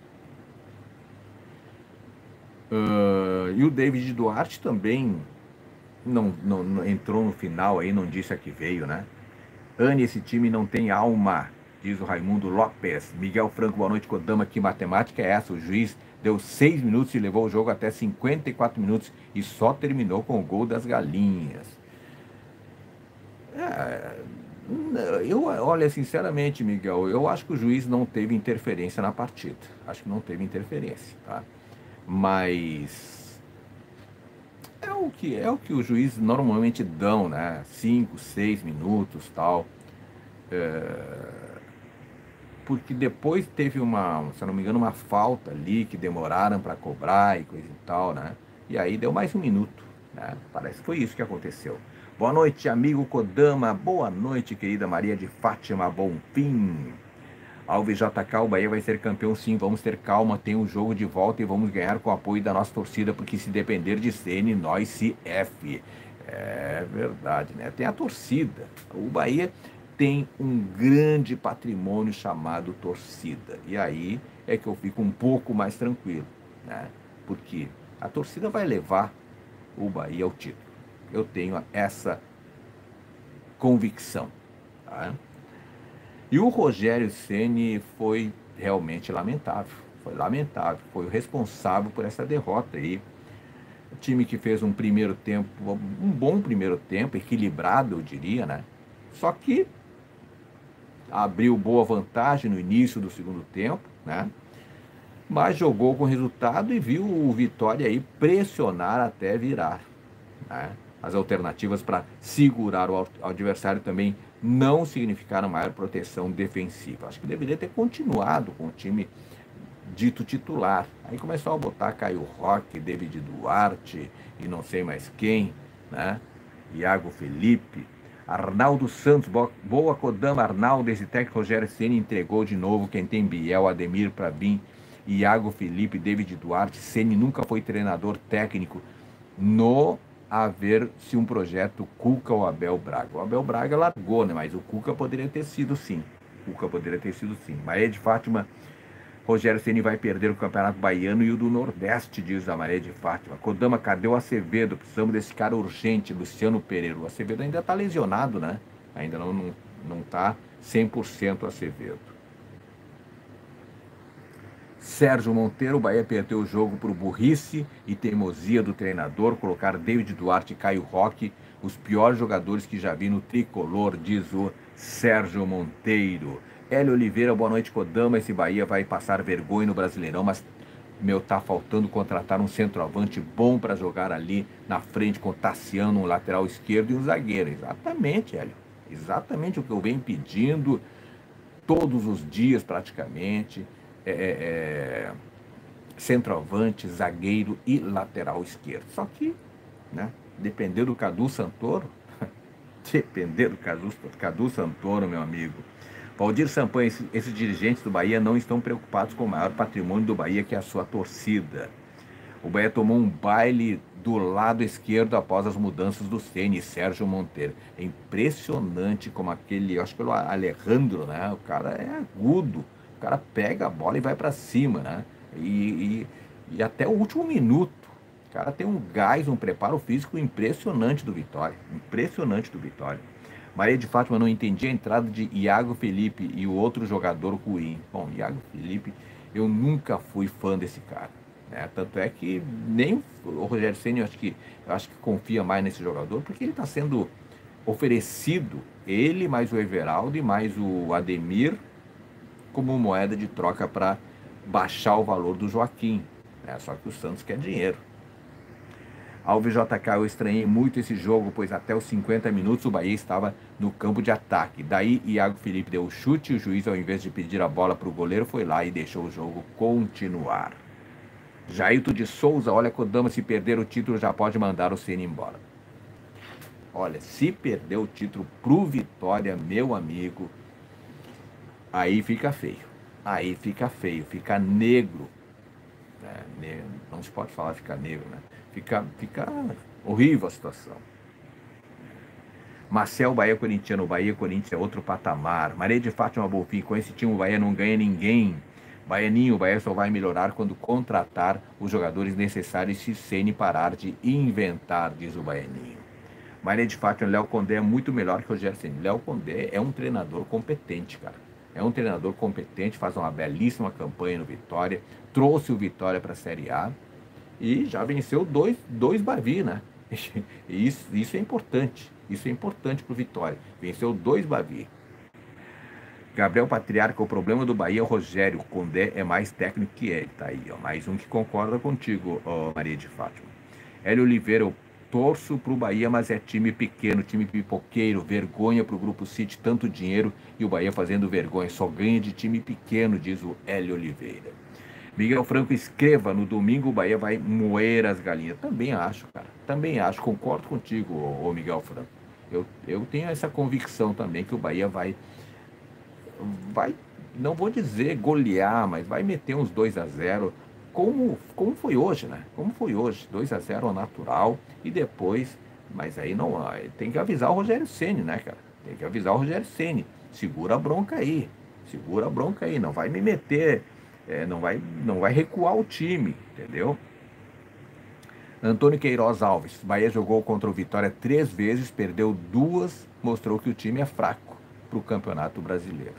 Uh, e o David Duarte também não, não, não entrou no final aí, não disse a que veio, né? Anne, esse time não tem alma, diz o Raimundo Lopes. Miguel Franco, boa noite, Kodama, que matemática é essa? O juiz deu seis minutos e levou o jogo até cinquenta e quatro minutos e só terminou com o gol das galinhas. É, eu, olha, sinceramente, Miguel, eu acho que o juiz não teve interferência na partida. Acho que não teve interferência, tá? Mas é o que é o que o juiz normalmente dão, né? Cinco, seis minutos, tal. É, porque depois teve uma, se eu não me engano, uma falta ali que demoraram para cobrar e coisa e tal, né? E aí deu mais um minuto, né? Parece que foi isso que aconteceu. Boa noite, amigo Kodama. Boa noite, querida Maria de Fátima Bonfim. Alves J K, o Bahia vai ser campeão sim, vamos ter calma, tem um jogo de volta e vamos ganhar com o apoio da nossa torcida, porque se depender de Ceni, nós se F. É verdade, né? Tem a torcida. O Bahia tem um grande patrimônio chamado torcida. E aí é que eu fico um pouco mais tranquilo, né? Porque a torcida vai levar o Bahia ao título. Eu tenho essa convicção, tá? E o Rogério Ceni foi realmente lamentável, foi lamentável, foi o responsável por essa derrota aí. O time que fez um primeiro tempo, um bom primeiro tempo, equilibrado, eu diria, né? Só que abriu boa vantagem no início do segundo tempo, né? Mas jogou com resultado e viu o Vitória aí pressionar até virar, né? As alternativas para segurar o adversário também não significaram maior proteção defensiva. Acho que deveria ter continuado com o time dito titular. Aí começou a botar Caio Roque, David Duarte e não sei mais quem, né? Iago Felipe, Arnaldo Santos, boa Kodama, Arnaldo, esse técnico Rogério Ceni entregou de novo quem tem Biel, Ademir para vir, Iago Felipe, David Duarte. Ceni nunca foi treinador técnico no a ver se um projeto Cuca ou Abel Braga. O Abel Braga largou, né? Mas o Cuca poderia ter sido sim. O Cuca poderia ter sido sim. Maria de Fátima, Rogério Ceni vai perder o Campeonato Baiano e o do Nordeste, diz a Maria de Fátima. Kodama, cadê o Acevedo? Precisamos desse cara urgente, Luciano Pereira. O Acevedo ainda está lesionado, né? Ainda não não, não tá cem por cento Acevedo. Sérgio Monteiro, o Bahia perdeu o jogo por burrice e teimosia do treinador, colocar David Duarte e Caio Roque, os piores jogadores que já vi no tricolor, diz o Sérgio Monteiro. Hélio Oliveira, boa noite, Kodama. Esse Bahia vai passar vergonha no Brasileirão, mas, meu, tá faltando contratar um centroavante bom para jogar ali na frente com Tassiano, um lateral esquerdo e um zagueiro. Exatamente, Hélio. Exatamente o que eu venho pedindo todos os dias praticamente. É, é, centroavante, zagueiro e lateral esquerdo. Só que, né, depender do Cadu Santoro, depender do Cadu, Cadu Santoro, meu amigo. Valdir Sampaio, esses, esses dirigentes do Bahia não estão preocupados com o maior patrimônio do Bahia, que é a sua torcida. O Bahia tomou um baile do lado esquerdo após as mudanças do Ceni, Sérgio Monteiro. É impressionante como aquele, acho que o Alejandro, né? O cara é agudo. O cara pega a bola e vai para cima, né? E, e, e até o último minuto. O cara tem um gás, um preparo físico impressionante do Vitória. Impressionante do Vitória. Maria de Fátima, não entendi a entrada de Iago Felipe e o outro jogador ruim. Bom, Iago Felipe, eu nunca fui fã desse cara, né? Tanto é que nem o Rogério Ceni, eu acho que, eu acho que confia mais nesse jogador, porque ele está sendo oferecido, ele mais o Everaldo e mais o Ademir, como moeda de troca para baixar o valor do Joaquim, né? Só que o Santos quer dinheiro. Alves J K, eu estranhei muito esse jogo, pois até os cinquenta minutos o Bahia estava no campo de ataque. Daí Iago Felipe deu o chute e o juiz, ao invés de pedir a bola para o goleiro, foi lá e deixou o jogo continuar. Jailton de Souza, olha, Kodama, se perder o título já pode mandar o Ceni embora. Olha, se perder o título pro Vitória, meu amigo, aí fica feio. Aí fica feio, fica negro. É, não se pode falar ficar negro, né? Fica, fica horrível a situação. Marcel, Bahia Corintiano, Bahia Corinthians é outro patamar. Maria de Fátima Bolfim, com esse time o Bahia não ganha ninguém. Baianinho, o Bahia só vai melhorar quando contratar os jogadores necessários se Ceni parar de inventar, diz o Baianinho. Maria de Fátima, Léo Condé é muito melhor que o Rogério Ceni. Léo Condé é um treinador competente, cara. É um treinador competente, faz uma belíssima campanha no Vitória, trouxe o Vitória para a Série A e já venceu dois, dois Bavi, né? E isso, isso é importante, isso é importante para o Vitória. Venceu dois Bavi. Gabriel Patriarca, o problema do Bahia é o Rogério, o Condé é mais técnico que ele. Tá aí, ó, mais um que concorda contigo, ó, Maria de Fátima. Hélio Oliveira, eu torço pro Bahia, mas é time pequeno, time pipoqueiro, vergonha pro Grupo City, tanto dinheiro e o Bahia fazendo vergonha, só ganha de time pequeno, diz o Hélio Oliveira. Miguel Franco, escreva, no domingo o Bahia vai moer as galinhas. Também acho, cara, também acho, concordo contigo, ô, ô Miguel Franco. Eu, eu tenho essa convicção também que o Bahia vai, vai não vou dizer golear, mas vai meter uns dois a zero, como, como foi hoje, né? Como foi hoje, dois a zero ao natural, e depois, mas aí não, tem que avisar o Rogério Ceni, né, cara? Tem que avisar o Rogério Ceni, segura a bronca aí, segura a bronca aí, não vai me meter, é, não, vai, não vai recuar o time, entendeu? Antônio Queiroz Alves, Bahia jogou contra o Vitória três vezes, perdeu duas, mostrou que o time é fraco para o Campeonato Brasileiro.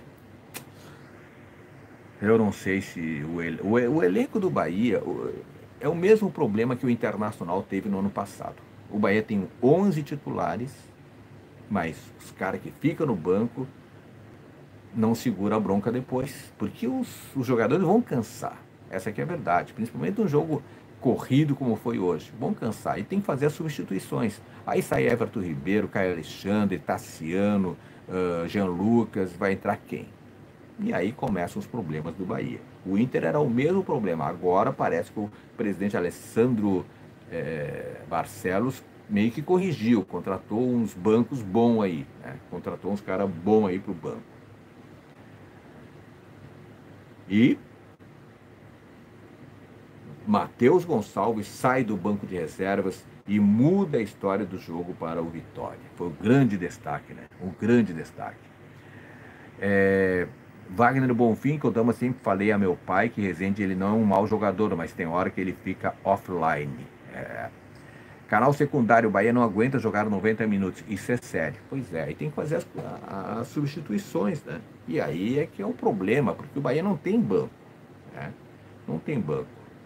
Eu não sei se o, el o, o elenco do Bahia o, é o mesmo problema que o Internacional teve no ano passado. O Bahia tem onze titulares, mas os caras que ficam no banco não seguram a bronca depois, porque os, os jogadores vão cansar. Essa aqui é a verdade, principalmente um jogo corrido como foi hoje. Vão cansar e tem que fazer as substituições. Aí sai Everton Ribeiro, Caio Alexandre, Tassiano, uh, Jean Lucas, vai entrar quem? E aí começam os problemas do Bahia. O Inter era o mesmo problema. Agora parece que o presidente Alessandro é, Barcelos meio que corrigiu, contratou uns bancos bons aí, né? Contratou uns caras bons aí pro banco. E Matheus Gonçalves sai do banco de reservas e muda a história do jogo para o Vitória. Foi o grande destaque, né? O grande destaque. É... Wagner Bonfim, que eu dama sempre falei a meu pai que Rezende ele não é um mau jogador, mas tem hora que ele fica offline. É... Canal secundário, o Bahia não aguenta jogar noventa minutos. Isso é sério. Pois é, aí tem que fazer as, as substituições, né? E aí é que é um problema, porque o Bahia não tem banco, né? Não tem banco.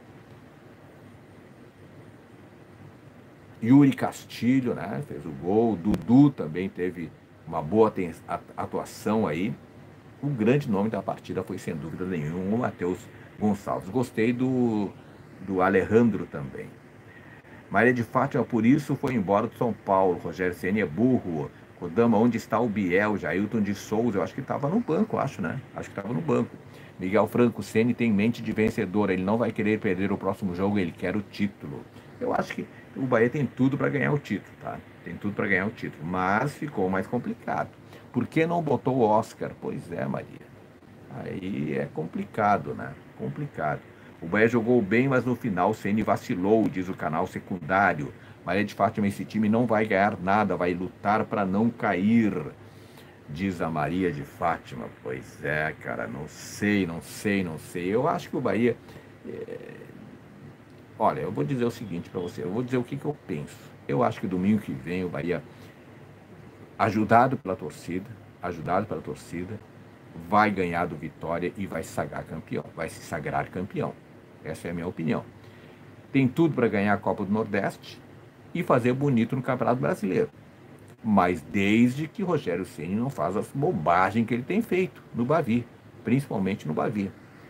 Yuri Castilho, né? Fez o gol. Dudu também teve uma boa atuação aí. O grande nome da partida foi, sem dúvida nenhuma, o Matheus Gonçalves. Gostei do, do Alejandro também. Maria de Fátima, por isso, foi embora do São Paulo. Rogério Ceni é burro. Kodama, onde está o Biel? Jailton de Souza, eu acho que estava no banco, acho, né? Acho que estava no banco. Miguel Franco, Ceni tem mente de vencedor. Ele não vai querer perder o próximo jogo, ele quer o título. Eu acho que o Bahia tem tudo para ganhar o título, tá? Tem tudo para ganhar o título, mas ficou mais complicado. Por que não botou o Oscar? Pois é, Maria. Aí é complicado, né? Complicado. O Bahia jogou bem, mas no final o Ceni vacilou, diz o canal secundário. Maria de Fátima, esse time não vai ganhar nada, vai lutar para não cair, diz a Maria de Fátima. Pois é, cara, não sei, não sei, não sei. Eu acho que o Bahia... É... Olha, eu vou dizer o seguinte para você, eu vou dizer o que, que eu penso. Eu acho que domingo que vem o Bahia, ajudado pela torcida, ajudado pela torcida, vai ganhar do Vitória e vai se sagrar campeão, vai se sagrar campeão. Essa é a minha opinião. Tem tudo para ganhar a Copa do Nordeste e fazer bonito no Campeonato Brasileiro. Mas desde que Rogério Ceni não faz as bobagens que ele tem feito no Bavi, principalmente no Bavi.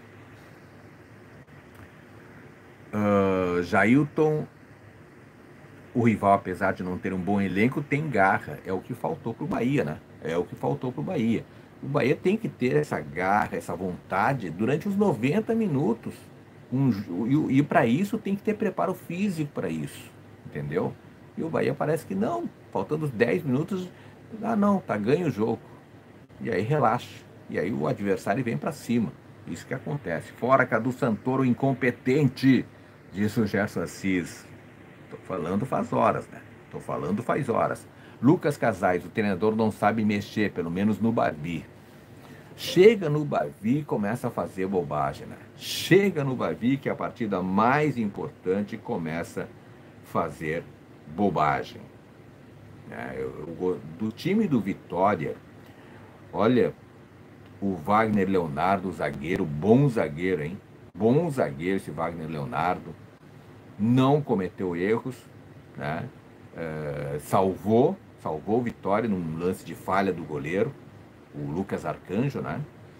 Uh, Jailton, o rival, apesar de não ter um bom elenco, tem garra. É o que faltou para o Bahia, né? É o que faltou para o Bahia. O Bahia tem que ter essa garra, essa vontade durante os noventa minutos. Um, e e para isso tem que ter preparo físico para isso, entendeu? E o Bahia parece que não, faltando os dez minutos, ah não, tá ganho o jogo. E aí relaxa. E aí o adversário vem para cima. Isso que acontece. Fora Cadu Santoro incompetente, disse o Gerson Assis. Tô falando faz horas, né? Tô falando faz horas. Lucas Casais, o treinador não sabe mexer, pelo menos no Bavi. Chega no Bavi e começa a fazer bobagem, né? Chega no Bavi, que é a partida mais importante, começa a fazer bobagem. É, eu, eu, do time do Vitória, olha, o Wagner Leonardo, zagueiro, bom zagueiro, hein? Bom zagueiro esse Wagner Leonardo. Não cometeu erros, né? É, salvou, salvou o Vitória num lance de falha do goleiro, o Lucas Arcanjo, né?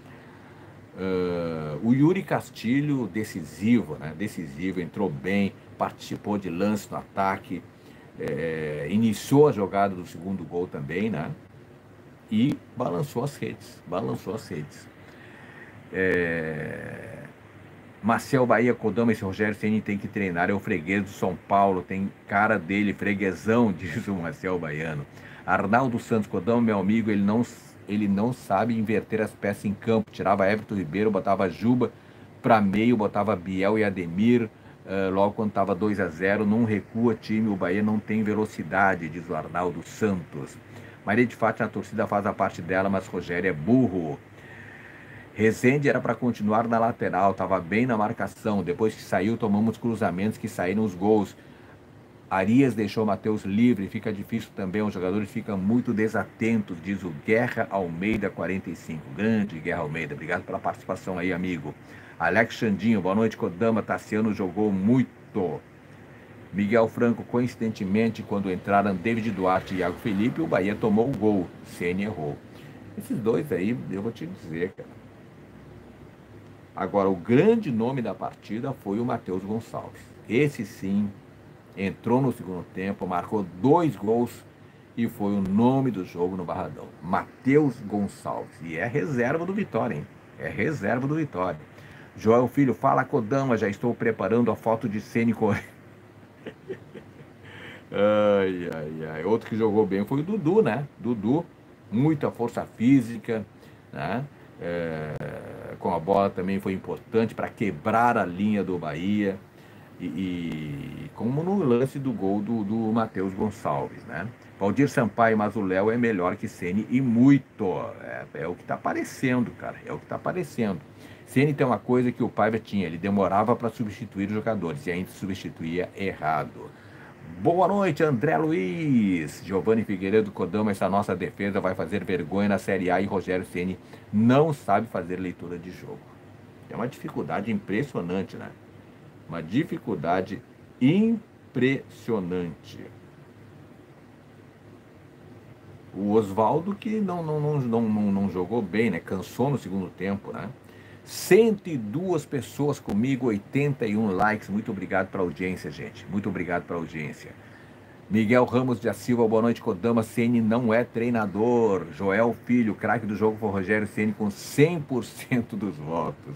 Uh, o Yuri Castilho, decisivo, né? Decisivo, entrou bem, participou de lance no ataque, é, iniciou a jogada do segundo gol também, né? E balançou as redes, balançou as redes. É... Marcel Bahia, Kodama, esse Rogério Ceni tem que treinar, é o freguês do São Paulo, tem cara dele, freguesão, diz o Marcel Baiano. Arnaldo Santos, Kodama, meu amigo, ele não ele não sabe inverter as peças em campo. Tirava Everton Ribeiro, botava Juba para meio, botava Biel e Ademir, uh, logo quando estava dois a zero, não recua time, o Bahia não tem velocidade, diz o Arnaldo Santos. Maria de Fátima, a torcida faz a parte dela, mas Rogério é burro. Rezende era para continuar na lateral, estava bem na marcação, depois que saiu tomamos cruzamentos que saíram os gols. Arias deixou o Matheus livre, fica difícil também, os jogadores ficam muito desatentos, diz o Guerra Almeida quarenta e cinco. Grande Guerra Almeida, obrigado pela participação aí, amigo. Alex Xandinho, boa noite, Kodama, Tassiano jogou muito. Miguel Franco, coincidentemente, quando entraram David Duarte e Iago Felipe, o Bahia tomou o gol, Ceni errou. Esses dois aí, eu vou te dizer, cara. Agora, o grande nome da partida foi o Matheus Gonçalves. Esse sim, entrou no segundo tempo, marcou dois gols e foi o nome do jogo no Barradão. Matheus Gonçalves. E é reserva do Vitória, hein? É reserva do Vitória. Joel Filho, fala Kodama, já estou preparando a foto de Ceni com... ai, ai, ai. Outro que jogou bem foi o Dudu, né? Dudu, muita força física, né? É... com a bola também foi importante para quebrar a linha do Bahia. E, e como no lance do gol do, do Matheus Gonçalves, né? Valdir Sampaio, mas o Léo é melhor que Ceni e muito. É, é o que está aparecendo, cara. É o que está aparecendo. Ceni tem uma coisa que o Paiva tinha, ele demorava para substituir os jogadores e ainda substituía errado. Boa noite, André Luiz. Giovanni Figueiredo, Kodama, essa nossa defesa vai fazer vergonha na Série A e Rogério Ceni não sabe fazer leitura de jogo. É uma dificuldade impressionante, né? Uma dificuldade impressionante. O Oswaldo que não, não, não, não, não, não jogou bem, né? Cansou no segundo tempo, né? cento e duas pessoas comigo, oitenta e um likes. Muito obrigado pela audiência, gente. Muito obrigado pela audiência. Miguel Ramos de Silva, boa noite, Kodama. Ceni não é treinador. Joel Filho, craque do jogo foi Rogério Ceni com cem por cento dos votos.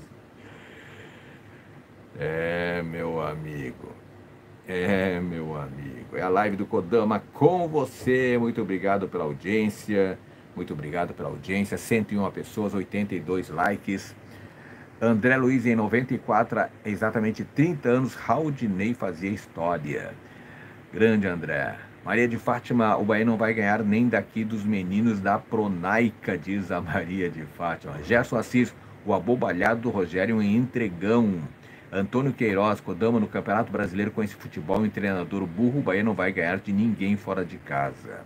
É, meu amigo. É, meu amigo. É a live do Kodama com você. Muito obrigado pela audiência. Muito obrigado pela audiência. cento e uma pessoas, oitenta e dois likes. André Luiz, em noventa e quatro, exatamente trinta anos, Raudinei fazia história. Grande André. Maria de Fátima, o Bahia não vai ganhar nem daqui dos meninos da Pronaica, diz a Maria de Fátima. Gerson Assis, o abobalhado do Rogério em entregão. Antônio Queiroz, Kodama, no Campeonato Brasileiro com esse futebol e treinador burro, o Bahia não vai ganhar de ninguém fora de casa.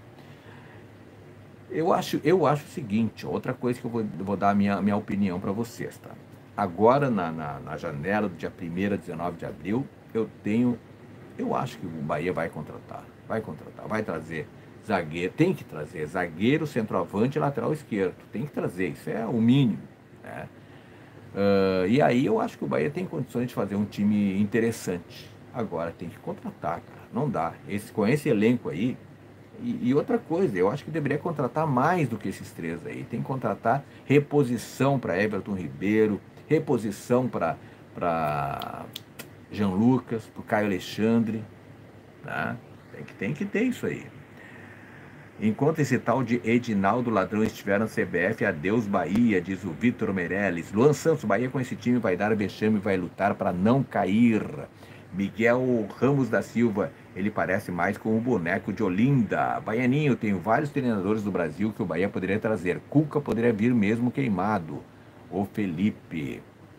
Eu acho, eu acho o seguinte, outra coisa que eu vou, vou dar a minha, minha opinião para vocês, tá? Agora, na, na, na janela do dia primeiro a dezenove de abril, eu tenho, eu acho que o Bahia vai contratar, vai contratar, vai trazer zagueiro, tem que trazer zagueiro, centroavante e lateral esquerdo, tem que trazer, isso é o mínimo, né? Uh, e aí eu acho que o Bahia tem condições de fazer um time interessante. Agora tem que contratar, cara, não dá. Esse, com esse elenco aí, e, e outra coisa, eu acho que deveria contratar mais do que esses três aí. Tem que contratar reposição para Everton Ribeiro, reposição para Jean Lucas, para o Caio Alexandre, tá? Tem que, tem que ter isso aí. Enquanto esse tal de Edinaldo Ladrão estiver na C B F, adeus Bahia, diz o Vitor Meirelles. Luan Santos, Bahia com esse time vai dar vexame e vai lutar para não cair. Miguel Ramos da Silva, ele parece mais com o boneco de Olinda. Baianinho, tenho vários treinadores do Brasil que o Bahia poderia trazer. Cuca poderia vir mesmo queimado. O Felipe.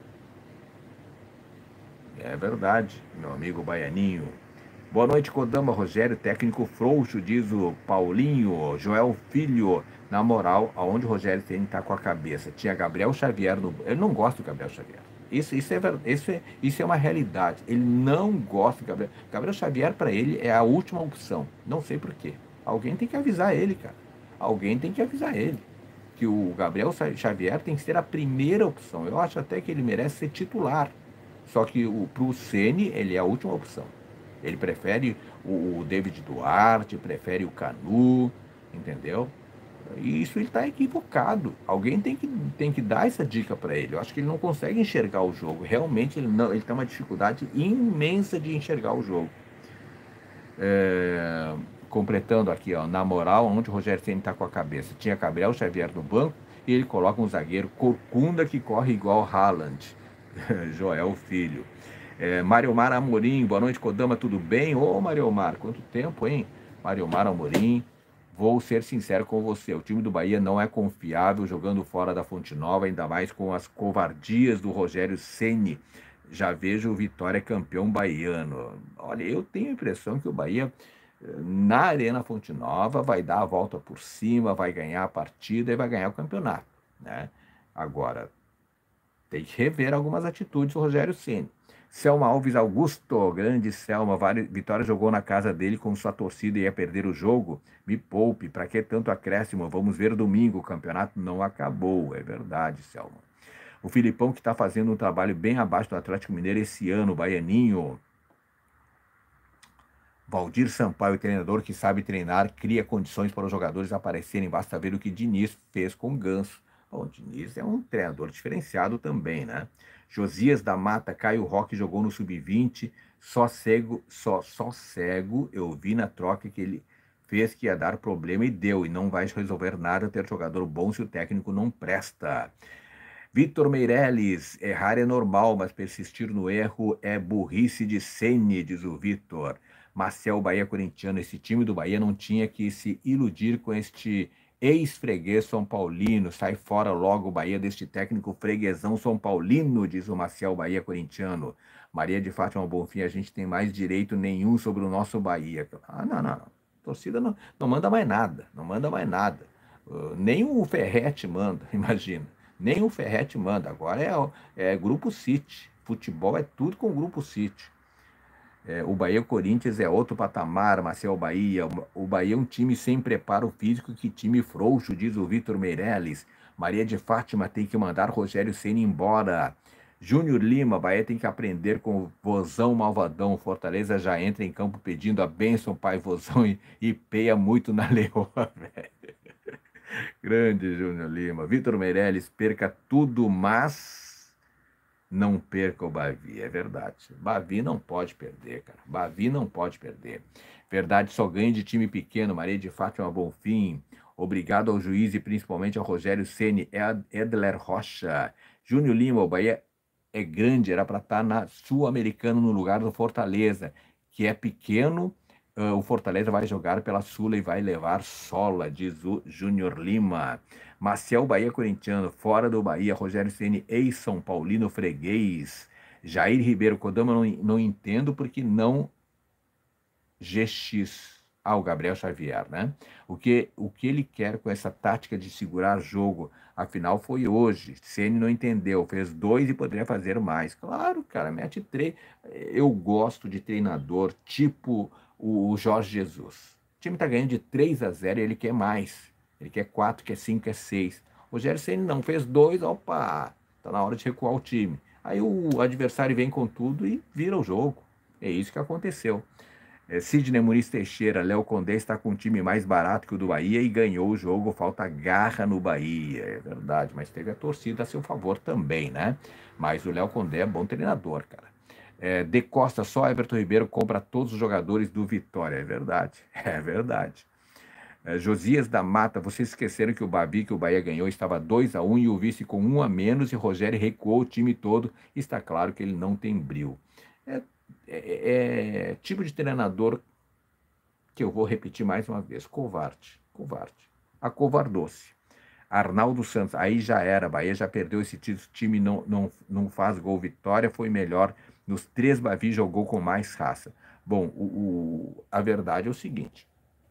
É verdade, meu amigo Baianinho. Boa noite, Kodama. Rogério, técnico frouxo, diz o Paulinho. Joel Filho, na moral, aonde o Rogério Ceni está com a cabeça? Tinha Gabriel Xavier no... Ele não gosta do Gabriel Xavier. Isso, isso, é, isso, é, isso é uma realidade. Ele não gosta do Gabriel. Gabriel Xavier, para ele, é a última opção. Não sei por quê. Alguém tem que avisar ele, cara. Alguém tem que avisar ele. Que o Gabriel Xavier tem que ser a primeira opção. Eu acho até que ele merece ser titular. Só que para o Ceni, ele é a última opção. Ele prefere o, o David Duarte, prefere o Canu, entendeu? E isso ele está equivocado. Alguém tem que, tem que dar essa dica para ele. Eu acho que ele não consegue enxergar o jogo. Realmente ele, não, ele tem uma dificuldade imensa de enxergar o jogo. É... completando aqui, ó, na moral, onde o Rogério Ceni tá com a cabeça. Tinha Gabriel Xavier no banco e ele coloca um zagueiro corcunda que corre igual Haaland. Joel Filho. É, Mariomar Amorim, boa noite, Kodama, tudo bem? Ô, Mariomar, quanto tempo, hein? Mariomar Amorim, vou ser sincero com você, o time do Bahia não é confiável jogando fora da Fonte Nova, ainda mais com as covardias do Rogério Ceni. Já vejo o Vitória campeão baiano. Olha, eu tenho a impressão que o Bahia, na Arena Fonte Nova, vai dar a volta por cima, vai ganhar a partida e vai ganhar o campeonato, né? Agora, tem que rever algumas atitudes do Rogério Ceni. Selma Alves Augusto, grande Selma, Vitória jogou na casa dele com sua torcida e ia perder o jogo. Me poupe, para que tanto acréscimo? Vamos ver domingo, o campeonato não acabou. É verdade, Selma. O Filipão que está fazendo um trabalho bem abaixo do Atlético Mineiro esse ano, Baianinho. Valdir Sampaio, treinador que sabe treinar, cria condições para os jogadores aparecerem. Basta ver o que Diniz fez com o Ganso. Bom, o Diniz é um treinador diferenciado também, né? Josias da Mata, Caio Roque jogou no sub vinte, só cego, só, só cego, eu vi na troca que ele fez que ia dar problema e deu, e não vai resolver nada ter jogador bom se o técnico não presta. Vitor Meirelles, errar é normal, mas persistir no erro é burrice de Ceni, diz o Vitor. Marcel Bahia corintiano, esse time do Bahia não tinha que se iludir com este ex-freguês São Paulino, sai fora logo o Bahia deste técnico freguesão São Paulino, diz o Marcel Bahia corintiano. Maria de Fátima Bonfim, a gente tem mais direito nenhum sobre o nosso Bahia. Ah, não, não, não. A torcida não, não manda mais nada, não manda mais nada. Uh, nem o Ferrete manda, imagina. Nem o Ferrete manda. Agora é, é Grupo City. Futebol é tudo com Grupo City. É, o Bahia Corinthians é outro patamar, Marcel Bahia. O Bahia é um time sem preparo físico, que time frouxo, diz o Vitor Meirelles. Maria de Fátima tem que mandar Rogério Ceni embora. Júnior Lima, Bahia tem que aprender com o Vozão Malvadão. Fortaleza já entra em campo pedindo a bênção, pai Vozão, e, e peia muito na leoa, velho. Grande Júnior Lima. Vitor Meirelles, perca tudo, mas não perca o Bavi. É verdade. Bavi não pode perder, cara. Bavi não pode perder. Verdade, só ganha de time pequeno. Maria de Fátima Bonfim. Obrigado ao juiz e principalmente ao Rogério Ceni. Edler Rocha. Júnior Lima, o Bahia é grande. Era para estar na Sul-Americana no lugar do Fortaleza, que é pequeno. Uh, o Fortaleza vai jogar pela Sula e vai levar sola, diz o Júnior Lima. Marcel Bahia corintiano, fora do Bahia. Rogério Ceni, ex-São Paulino freguês. Jair Ribeiro, Kodama, não, não entendo porque não G X. Ah, o Gabriel Xavier, né? O que, o que ele quer com essa tática de segurar jogo? Afinal, foi hoje. Ceni não entendeu, fez dois e poderia fazer mais. Claro, cara, mete três. Eu gosto de treinador tipo o Jorge Jesus. O time tá ganhando de três a zero e ele quer mais. Ele quer quatro, quer cinco, quer seis. O Rogério Ceni não fez dois, opa, tá na hora de recuar o time. Aí o adversário vem com tudo e vira o jogo. É isso que aconteceu. É, Sidney Muniz Teixeira, Léo Condé está com um time mais barato que o do Bahia e ganhou o jogo, falta garra no Bahia. É verdade, mas teve a torcida a seu favor também, né? Mas o Léo Condé é bom treinador, cara. É, De Costa, só Everton Ribeiro compra todos os jogadores do Vitória. É verdade, é verdade. É, Josias da Mata, vocês esqueceram que o Bavi, que o Bahia ganhou, estava dois a um e o vice com um a menos e Rogério recuou o time todo. Está claro que ele não tem brio. É, é, é tipo de treinador que eu vou repetir mais uma vez, covarde, covarde, acovardou-se. Arnaldo Santos, aí já era, Bahia já perdeu esse time, não, não, não faz gol. Vitória foi melhor, nos três Bavi jogou com mais raça. Bom, o, o, a verdade é o seguinte,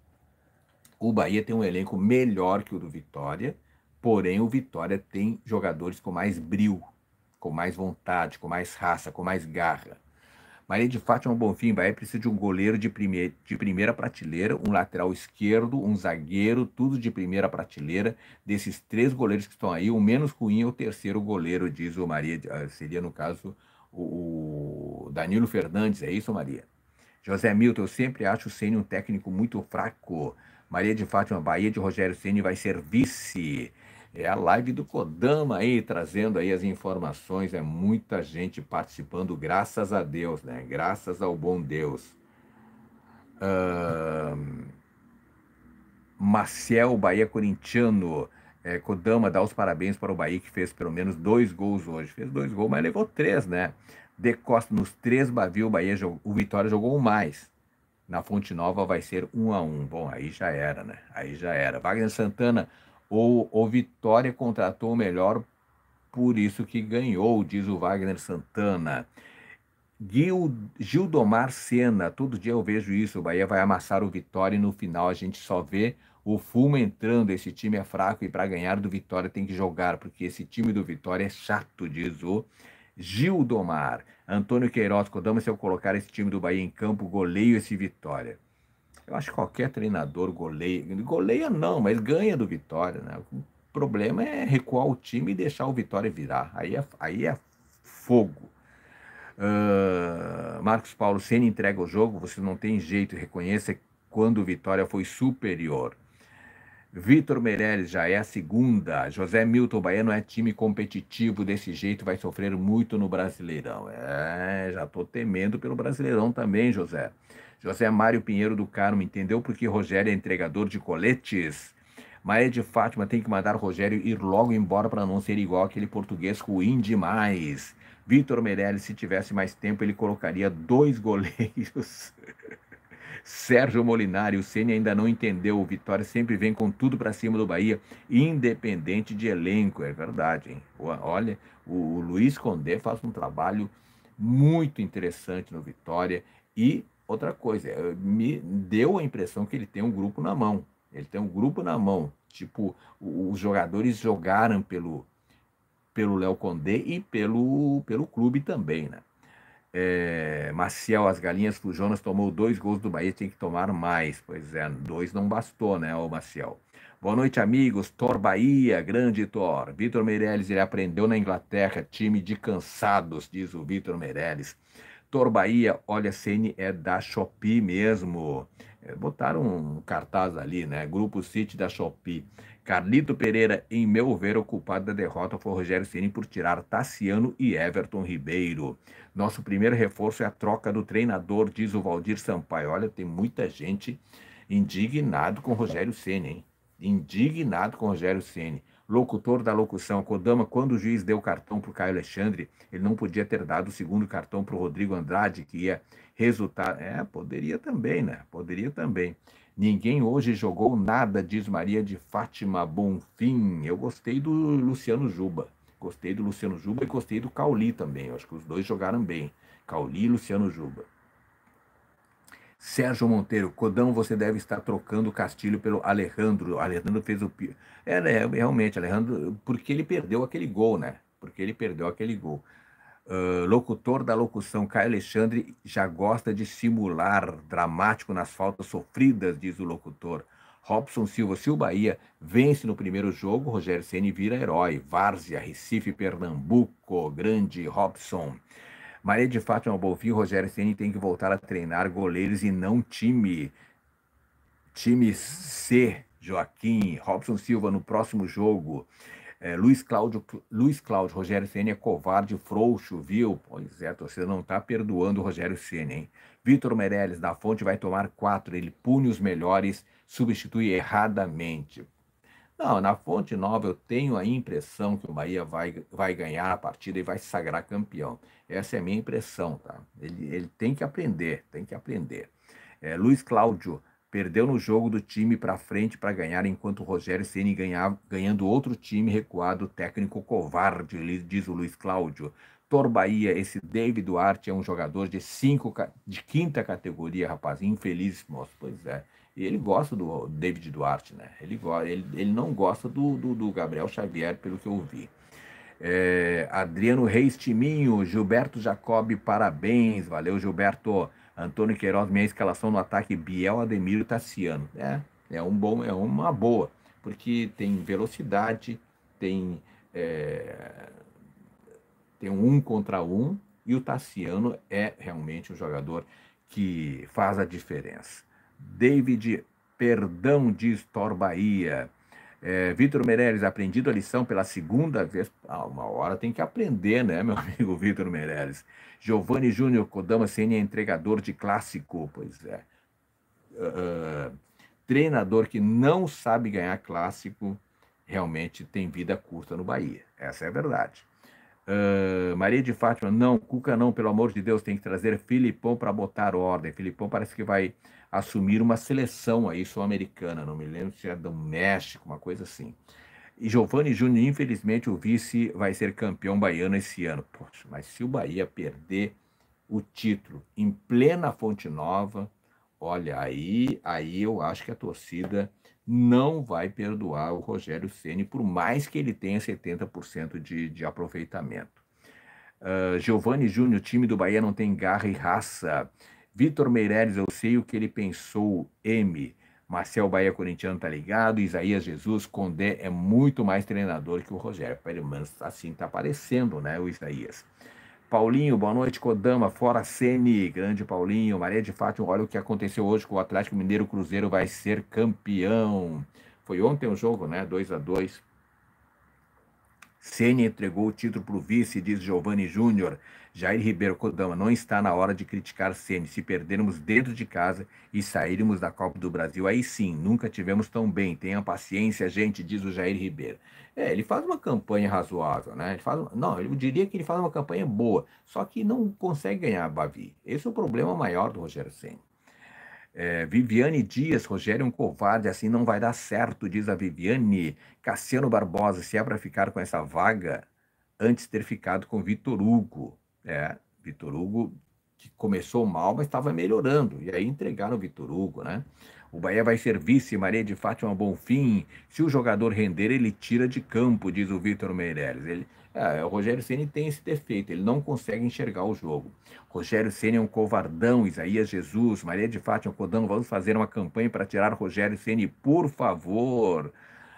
o Bahia tem um elenco melhor que o do Vitória, porém o Vitória tem jogadores com mais brio, com mais vontade, com mais raça, com mais garra. Maria de Fátima Bonfim, Bahia precisa de um goleiro de, primeir, de primeira prateleira, um lateral esquerdo, um zagueiro, tudo de primeira prateleira. Desses três goleiros que estão aí, o menos ruim é o terceiro goleiro, diz o Maria, seria no caso o, o Danilo Fernandes, é isso, Maria? José Milton, eu sempre acho o Ceni um técnico muito fraco. Maria de Fátima, Bahia de Rogério Ceni vai ser vice. É a live do Kodama aí, trazendo aí as informações, é muita gente participando, graças a Deus, né? Graças ao bom Deus. Uh, Maciel, Bahia corintiano. É, Kodama dá os parabéns para o Bahia, que fez pelo menos dois gols hoje. Fez dois gols, mas levou três, né? De Costa, nos três Bavi, o Bahia jogou, o Vitória jogou um mais. Na Fonte Nova vai ser um a um. Bom, aí já era, né? Aí já era. Wagner Santana, o, o Vitória contratou o melhor, por isso que ganhou, diz o Wagner Santana. Gil, Gildomar Senna, todo dia eu vejo isso, o Bahia vai amassar o Vitória e no final a gente só vê o fumo entrando, esse time é fraco e para ganhar do Vitória tem que jogar, porque esse time do Vitória é chato, diz o Gildomar. Antônio Queiroz, Kodama, se eu colocar esse time do Bahia em campo, goleio esse Vitória. Eu acho que qualquer treinador goleia, goleia não, mas ganha do Vitória, né? O problema é recuar o time e deixar o Vitória virar, aí é, aí é fogo. Uh, Marcos Paulo, Ceni entrega o jogo, você não tem jeito, reconheça quando o Vitória foi superior. Vitor Meirelles já é a segunda. José Milton, Bahia não é time competitivo desse jeito, vai sofrer muito no Brasileirão. É, já tô temendo pelo Brasileirão também, José. José Mário Pinheiro do Carmo, entendeu por que Rogério é entregador de coletes? Maria de Fátima tem que mandar Rogério ir logo embora para não ser igual aquele português ruim demais. Vitor Meirelles, se tivesse mais tempo, ele colocaria dois goleiros. Sérgio Molinari, o Ceni ainda não entendeu. O Vitória sempre vem com tudo para cima do Bahia, independente de elenco. É verdade, hein? Olha, o Luiz Condé faz um trabalho muito interessante no Vitória. E outra coisa, me deu a impressão que ele tem um grupo na mão. Ele tem um grupo na mão. Tipo, os jogadores jogaram pelo pelo Léo Condé e pelo, pelo clube também, né? É, Maciel, as galinhas, o Jonas tomou dois gols do Bahia, tem que tomar mais. Pois é, dois não bastou, né, o Maciel. Boa noite, amigos. Thor Bahia, grande Thor. Vitor Meirelles, ele aprendeu na Inglaterra, time de cansados, diz o Vitor Meirelles. Thor Bahia, olha, Ceni é da Shopee mesmo. É, botaram um cartaz ali, né? Grupo City da Shopee. Carlito Pereira, em meu ver, o culpado da derrota foi o Rogério Ceni por tirar Tassiano e Everton Ribeiro. Nosso primeiro reforço é a troca do treinador, diz o Valdir Sampaio. Olha, tem muita gente indignado com o Rogério Ceni, hein? Indignado com o Rogério Ceni. Locutor da locução, Kodama, quando o juiz deu o cartão para o Caio Alexandre, ele não podia ter dado o segundo cartão para o Rodrigo Andrade, que ia resultar. É, poderia também, né? Poderia também. Ninguém hoje jogou nada, diz Maria de Fátima Bonfim. Eu gostei do Luciano Juba. Gostei do Luciano Juba e gostei do Cauli também. Eu acho que os dois jogaram bem. Cauli e Luciano Juba. Sérgio Monteiro, Codão, você deve estar trocando o Castilho pelo Alejandro. O Alejandro fez o... É, né, realmente, Alejandro, porque ele perdeu aquele gol, né? Porque ele perdeu aquele gol. Uh, locutor da locução, Caio Alexandre, já gosta de simular dramático nas faltas sofridas, diz o locutor. Robson Silva, se o Bahia vence no primeiro jogo, Rogério Ceni vira herói. Várzea, Recife, Pernambuco, grande Robson. Maria de Fátima Bonfim, Rogério Ceni tem que voltar a treinar goleiros e não time. Time C, Joaquim, Robson Silva no próximo jogo. É, Luiz Cláudio, Luiz Cláudio, Rogério Ceni é covarde, frouxo, viu? Pois é, a torcida não tá perdoando o Rogério Ceni, hein? Vitor Meirelles, da Fonte, vai tomar quatro, ele pune os melhores, substitui erradamente. Não, na Fonte Nova eu tenho a impressão que o Bahia vai, vai ganhar a partida e vai se sagrar campeão. Essa é a minha impressão, tá? Ele, ele tem que aprender, tem que aprender. É, Luiz Cláudio perdeu no jogo do time para frente para ganhar, enquanto o Rogério Ceni ganhava, ganhando outro time recuado, técnico covarde, diz o Luiz Cláudio. Tor Bahia, esse David Duarte é um jogador de, cinco, de quinta categoria, rapaz, infeliz, moço, pois é. E ele gosta do David Duarte, né? Ele, ele, ele não gosta do, do, do Gabriel Xavier, pelo que eu vi. É, Adriano Reis Timinho, Gilberto Jacob, parabéns, valeu Gilberto. Antônio Queiroz, minha escalação no ataque, Biel, Ademir e Tassiano. É, é, um bom, é uma boa, porque tem velocidade, tem, é, tem um um contra um, e o Tassiano é realmente um jogador que faz a diferença. David Perdão, diz Thor Bahia. É, Vitor Meirelles, aprendido a lição pela segunda vez. Ah, uma hora tem que aprender, né, meu amigo Vitor Meirelles? Giovanni Júnior, Kodama Ceni é entregador de clássico. Pois é. Uh, treinador que não sabe ganhar clássico realmente tem vida curta no Bahia. Essa é a verdade. Uh, Maria de Fátima, não, Cuca não, pelo amor de Deus, tem que trazer Filipão para botar ordem. Filipão parece que vai assumir uma seleção aí sul-americana, não me lembro se é do México, uma coisa assim. E Giovanni Júnior, infelizmente, o vice vai ser campeão baiano esse ano. Poxa, mas se o Bahia perder o título em plena Fonte Nova, olha, aí, aí eu acho que a torcida não vai perdoar o Rogério Ceni, por mais que ele tenha setenta por cento de, de aproveitamento. Uh, Giovanni Júnior, o time do Bahia não tem garra e raça. Vitor Meireles, eu sei o que ele pensou. M. Marcel Bahia Corintiano tá ligado. Isaías Jesus, Condé é muito mais treinador que o Rogério. Pelo menos assim tá parecendo, né, o Isaías. Paulinho, boa noite, Kodama, fora Ceni, grande Paulinho. Maria de Fátima, olha o que aconteceu hoje com o Atlético Mineiro. Cruzeiro vai ser campeão. Foi ontem o jogo, né? dois a dois. Ceni entregou o título para o vice, diz Giovanni Júnior. Jair Ribeiro, Kodama, não está na hora de criticar Ceni. Se perdermos dentro de casa e sairmos da Copa do Brasil, aí sim, nunca tivemos tão bem. Tenha paciência, gente, diz o Jair Ribeiro. É, ele faz uma campanha razoável, né? Ele faz, não, eu diria que ele faz uma campanha boa, só que não consegue ganhar a Bavi. Esse é o problema maior do Rogério Ceni. É, Viviane Dias, Rogério é um covarde, assim não vai dar certo, diz a Viviane. Cassiano Barbosa, se é para ficar com essa vaga, antes ter ficado com Vitor Hugo. É, Vitor Hugo, que começou mal, mas estava melhorando. E aí entregaram o Vitor Hugo, né? O Bahia vai ser vice, Maria de Fátima Bonfim. Se o jogador render, ele tira de campo, diz o Vitor Meireles. Ele, é, o Rogério Ceni tem esse defeito, ele não consegue enxergar o jogo. Rogério Ceni é um covardão, Isaías Jesus, Maria de Fátima Codão, vamos fazer uma campanha para tirar Rogério Ceni, por favor.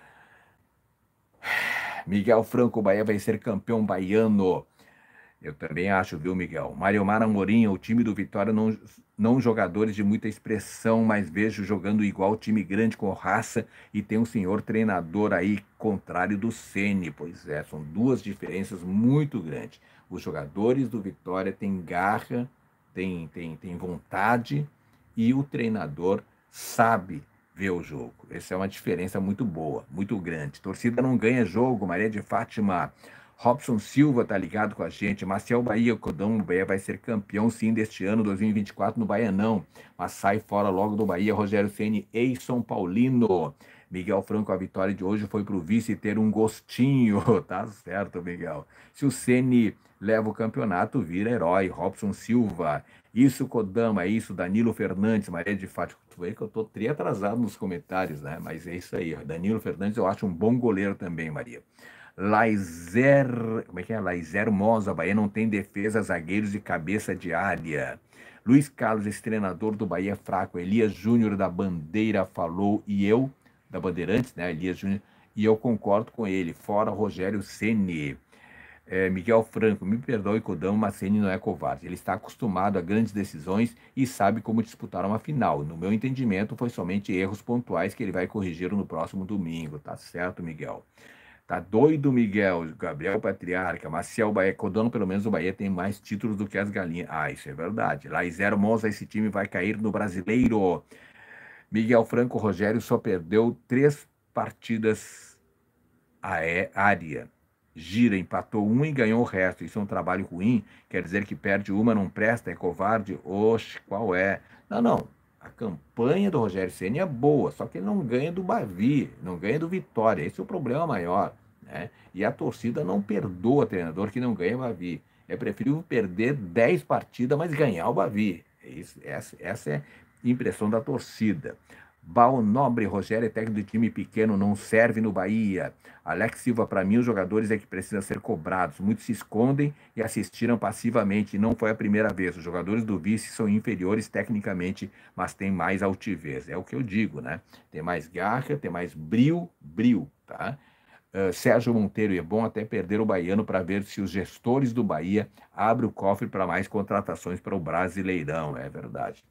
Miguel Franco, o Bahia vai ser campeão baiano. Eu também acho, viu, Miguel? Mariomar Amorim, o time do Vitória, não, não jogadores de muita expressão, mas vejo jogando igual time grande com raça e tem um senhor treinador aí, contrário do Ceni. Pois é, são duas diferenças muito grandes. Os jogadores do Vitória têm garra, têm, têm, têm vontade e o treinador sabe ver o jogo. Essa é uma diferença muito boa, muito grande. Torcida não ganha jogo, Maria de Fátima. Robson Silva tá ligado com a gente. Marcel Bahia, o Codão, o Bahia vai ser campeão sim deste ano, dois mil e vinte e quatro, no Bahia não. Mas sai fora logo do Bahia. Rogério Ceni, ex-São Paulino. Miguel Franco, a vitória de hoje foi pro vice ter um gostinho. Tá certo, Miguel. Se o Ceni leva o campeonato, vira herói. Robson Silva. Isso, Kodama, isso, Danilo Fernandes, Maria de Fátima. Tu vê que eu tô tri atrasado nos comentários, né? Mas é isso aí. Danilo Fernandes eu acho um bom goleiro também, Maria. Laizer, como é que é? Laizer Moza, Bahia não tem defesa, zagueiros de cabeça de área. Luiz Carlos, esse treinador do Bahia é fraco. Elias Júnior da Bandeira falou, e eu, da Bandeirantes, né? Elias Júnior, e eu concordo com ele. Fora Rogério Ceni. É, Miguel Franco, me perdoe, Codão, mas Ceni não é covarde. Ele está acostumado a grandes decisões e sabe como disputar uma final. No meu entendimento, foi somente erros pontuais que ele vai corrigir no próximo domingo. Tá certo, Miguel? Tá doido, Miguel, Gabriel Patriarca, Maciel Bahia, Codão, pelo menos o Bahia tem mais títulos do que as galinhas. Ah, isso é verdade. Lá em Zero Monza, esse time vai cair no Brasileiro. Miguel Franco Rogério só perdeu três partidas área. Gira, empatou um e ganhou o resto. Isso é um trabalho ruim? Quer dizer que perde uma, não presta, é covarde? Oxe, qual é? Não, não. A campanha do Rogério Ceni é boa, só que ele não ganha do Bavi, não ganha do Vitória. Esse é o problema maior, né? E a torcida não perdoa treinador que não ganha o Bavi. É preferível perder dez partidas, mas ganhar o Bavi. É isso, essa, essa é a impressão da torcida. Bal Nobre, Rogério é técnico de time pequeno, não serve no Bahia. Alex Silva, para mim, os jogadores é que precisam ser cobrados. Muitos se escondem e assistiram passivamente, e não foi a primeira vez. Os jogadores do vice são inferiores tecnicamente, mas têm mais altivez. É o que eu digo, né? Tem mais garra, tem mais brio, brio, tá? Uh, Sérgio Monteiro, é bom até perder o baiano para ver se os gestores do Bahia abrem o cofre para mais contratações para o Brasileirão. É verdade.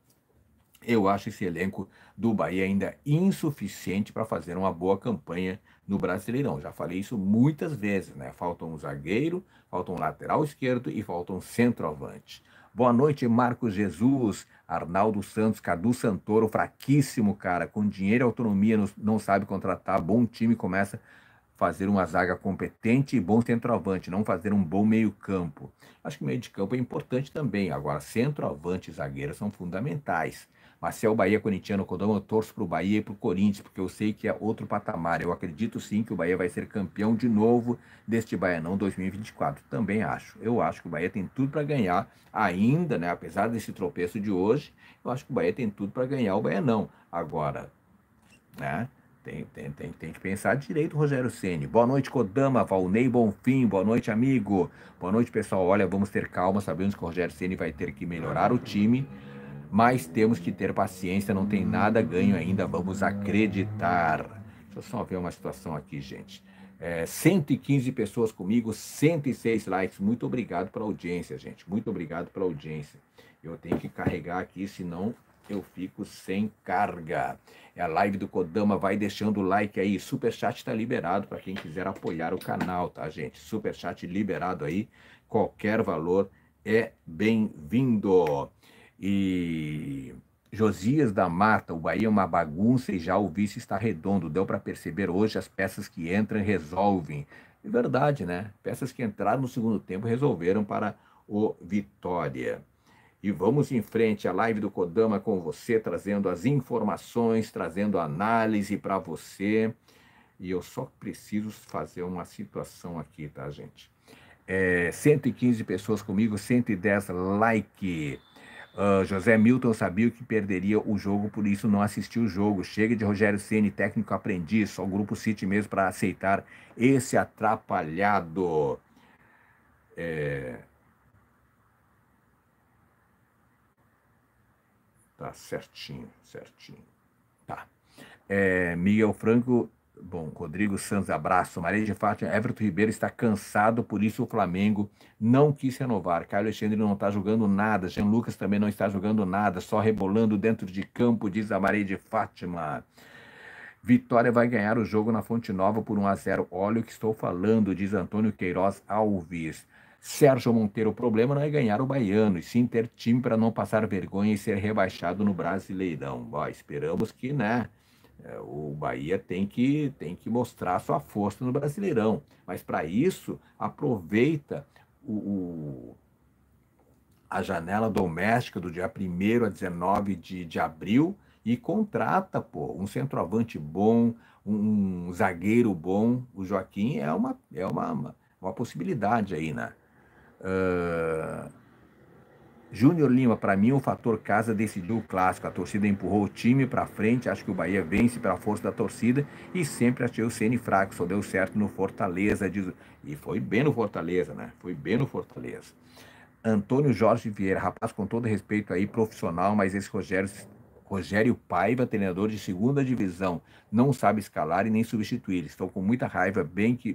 Eu acho esse elenco do Bahia ainda insuficiente para fazer uma boa campanha no Brasileirão. Já falei isso muitas vezes, né? Falta um zagueiro, falta um lateral esquerdo e falta um centroavante. Boa noite, Marcos Jesus, Arnaldo Santos, Cadu Santoro, fraquíssimo, cara, com dinheiro e autonomia, não, não sabe contratar, bom time, começa a fazer uma zaga competente e bom centroavante, não fazer um bom meio campo. Acho que meio de campo é importante também, agora centroavante e zagueiro são fundamentais. Marcel Bahia, corintiano, Codão, eu torço para o Bahia e para o Corinthians, porque eu sei que é outro patamar. Eu acredito sim que o Bahia vai ser campeão de novo deste Baianão dois mil e vinte e quatro. Também acho. Eu acho que o Bahia tem tudo para ganhar ainda, né? Apesar desse tropeço de hoje, eu acho que o Bahia tem tudo para ganhar o Baianão. Agora, né? Tem, tem, tem, tem que pensar direito, Rogério Ceni. Boa noite, Kodama, Valnei Bonfim. Boa noite, amigo. Boa noite, pessoal. Olha, vamos ter calma. Sabemos que o Rogério Ceni vai ter que melhorar o time, mas temos que ter paciência, não tem nada ganho ainda, vamos acreditar. Deixa eu só ver uma situação aqui, gente. É, cento e quinze pessoas comigo, cento e seis likes. Muito obrigado pela audiência, gente. Muito obrigado pela audiência. Eu tenho que carregar aqui, senão eu fico sem carga. É a live do Kodama, vai deixando o like aí. Superchat está liberado para quem quiser apoiar o canal, tá, gente? Superchat liberado aí. Qualquer valor é bem-vindo. E Josias da Mata, o Bahia é uma bagunça e já o vice está redondo. Deu para perceber hoje, as peças que entram resolvem. É verdade, né? Peças que entraram no segundo tempo resolveram para o Vitória. E vamos em frente, a live do Kodama com você, trazendo as informações, trazendo análise para você. E eu só preciso fazer uma situação aqui, tá, gente? É, cento e quinze pessoas comigo, cento e dez like. Uh, José Milton sabia que perderia o jogo, por isso não assistiu o jogo. Chega de Rogério Ceni, técnico aprendiz, só o Grupo City mesmo para aceitar esse atrapalhado. É... Tá certinho, certinho. Tá. É, Miguel Franco, bom, Rodrigo Santos, abraço. Maria de Fátima, Everton Ribeiro está cansado, por isso o Flamengo não quis renovar. Caio Alexandre não está jogando nada. Jean Lucas também não está jogando nada, só rebolando dentro de campo, diz a Maria de Fátima. Vitória vai ganhar o jogo na Fonte Nova por um a zero. Olha o que estou falando, diz Antônio Queiroz Alves. Sérgio Monteiro, o problema não é ganhar o Baiano, e sim ter time para não passar vergonha e ser rebaixado no Brasileirão. Ó, esperamos que, né, o Bahia tem que, tem que mostrar sua força no Brasileirão. Mas para isso, aproveita o, o, a janela doméstica do dia primeiro a dezenove de, de abril e contrata, pô, um centroavante bom, um, um zagueiro bom. O Joaquim é uma, é uma, uma possibilidade aí, né? Uh, Júnior Lima, para mim, o fator casa decidiu o clássico. A torcida empurrou o time para frente. Acho que o Bahia vence pela força da torcida e sempre achei o Ceni fraco. Só deu certo no Fortaleza. Diz... E foi bem no Fortaleza, né? Foi bem no Fortaleza. Antônio Jorge Vieira, rapaz, com todo respeito aí, profissional, mas esse Rogério, Rogério Paiva, treinador de segunda divisão, não sabe escalar e nem substituir. Estou com muita raiva, bem que,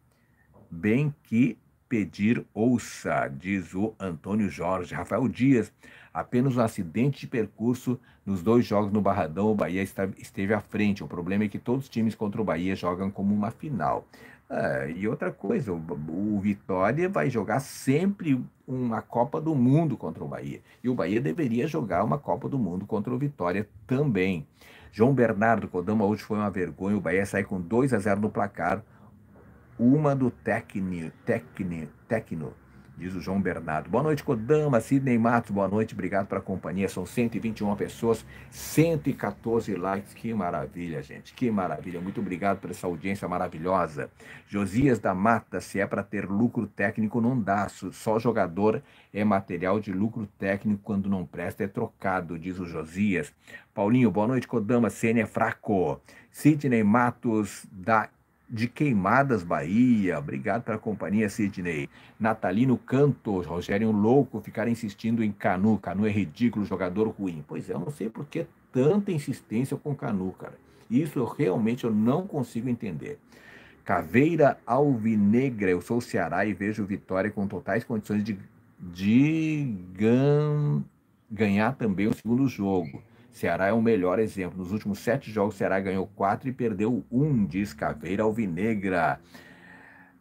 bem que pedir ouça, diz o Antônio Jorge. Rafael Dias, apenas um acidente de percurso nos dois jogos no Barradão, o Bahia esteve à frente. O problema é que todos os times contra o Bahia jogam como uma final. Ah, e outra coisa, o, o Vitória vai jogar sempre uma Copa do Mundo contra o Bahia. E o Bahia deveria jogar uma Copa do Mundo contra o Vitória também. João Bernardo, Kodama, hoje foi uma vergonha. O Bahia sai com dois a zero no placar. Uma do Tecno, Tecno, Tecno, diz o João Bernardo. Boa noite, Kodama, Sidney Matos, boa noite, obrigado pela companhia. São cento e vinte e uma pessoas, cento e quatorze likes, que maravilha, gente, que maravilha. Muito obrigado por essa audiência maravilhosa. Josias da Mata, se é para ter lucro técnico, não dá. Só jogador é material de lucro técnico, quando não presta é trocado, diz o Josias. Paulinho, boa noite, Kodama, Ceni é fraco. Sidney Matos, da de Queimadas, Bahia. Obrigado pela companhia, Sidney. Natalino Canto, Rogério louco, ficar insistindo em Canu. Canu é ridículo, jogador ruim. Pois é, eu não sei por que tanta insistência com Canu, cara. Isso eu realmente eu não consigo entender. Caveira Alvinegra, eu sou o Ceará e vejo Vitória com totais condições de, de gan... ganhar também o segundo jogo. Ceará é o melhor exemplo. Nos últimos sete jogos, o Ceará ganhou quatro e perdeu um, diz Caveira Alvinegra.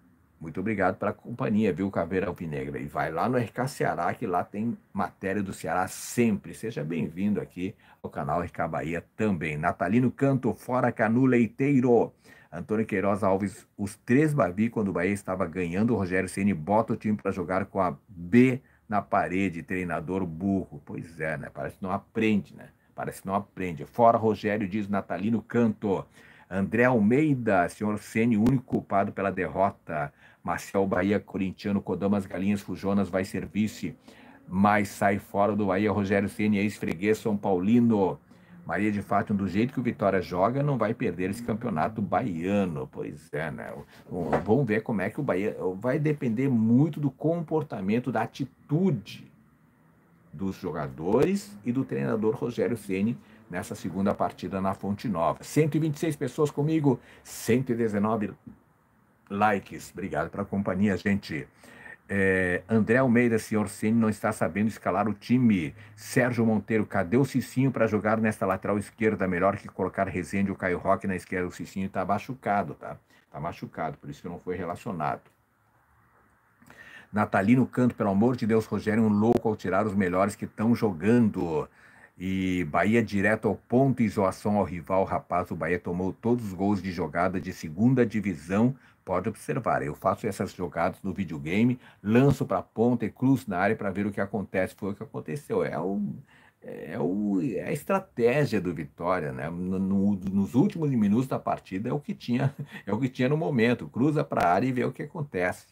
Muito obrigado pela companhia, viu, Caveira Alvinegra? E vai lá no R K Ceará, que lá tem matéria do Ceará sempre. Seja bem-vindo aqui ao canal R K Bahia também. Natalino Canto, fora Canu Leiteiro. Antônio Queiroz Alves, os três Bavi, quando o Bahia estava ganhando, o Rogério Ceni bota o time para jogar com a B na parede, treinador burro. Pois é, né? Parece que não aprende, né? Parece que não aprende. Fora Rogério, diz Natalino Canto. André Almeida, senhor Ceni, único culpado pela derrota. Marcel Bahia, corintiano, Kodamas Galinhas Fujonas vai ser vice, mas sai fora do Bahia. Rogério Ceni, ex-freguês São Paulino. Maria de Fátima, do jeito que o Vitória joga, não vai perder esse campeonato baiano. Pois é, né? Vamos ver como é que o Bahia... Vai depender muito do comportamento, da atitude dos jogadores e do treinador Rogério Ceni nessa segunda partida na Fonte Nova. cento e vinte e seis pessoas comigo, cento e dezenove likes. Obrigado pela companhia, gente. É, André Almeida, senhor Ceni não está sabendo escalar o time. Sérgio Monteiro, cadê o Cicinho para jogar nesta lateral esquerda? Melhor que colocar Rezende ou Caio Roque na esquerda. O Cicinho está machucado, tá? Está machucado, por isso que não foi relacionado. Natalino Canto, pelo amor de Deus, Rogério, um louco ao tirar os melhores que estão jogando. E Bahia direto ao ponto e zoação ao rival. Rapaz, o Bahia tomou todos os gols de jogada de segunda divisão. Pode observar, eu faço essas jogadas no videogame, lanço para a ponta e cruzo na área para ver o que acontece. Foi o que aconteceu. É, o, é, o, é a estratégia do Vitória, né? No, no, nos últimos minutos da partida é o que tinha, é o que tinha no momento. Cruza para a área e vê o que acontece.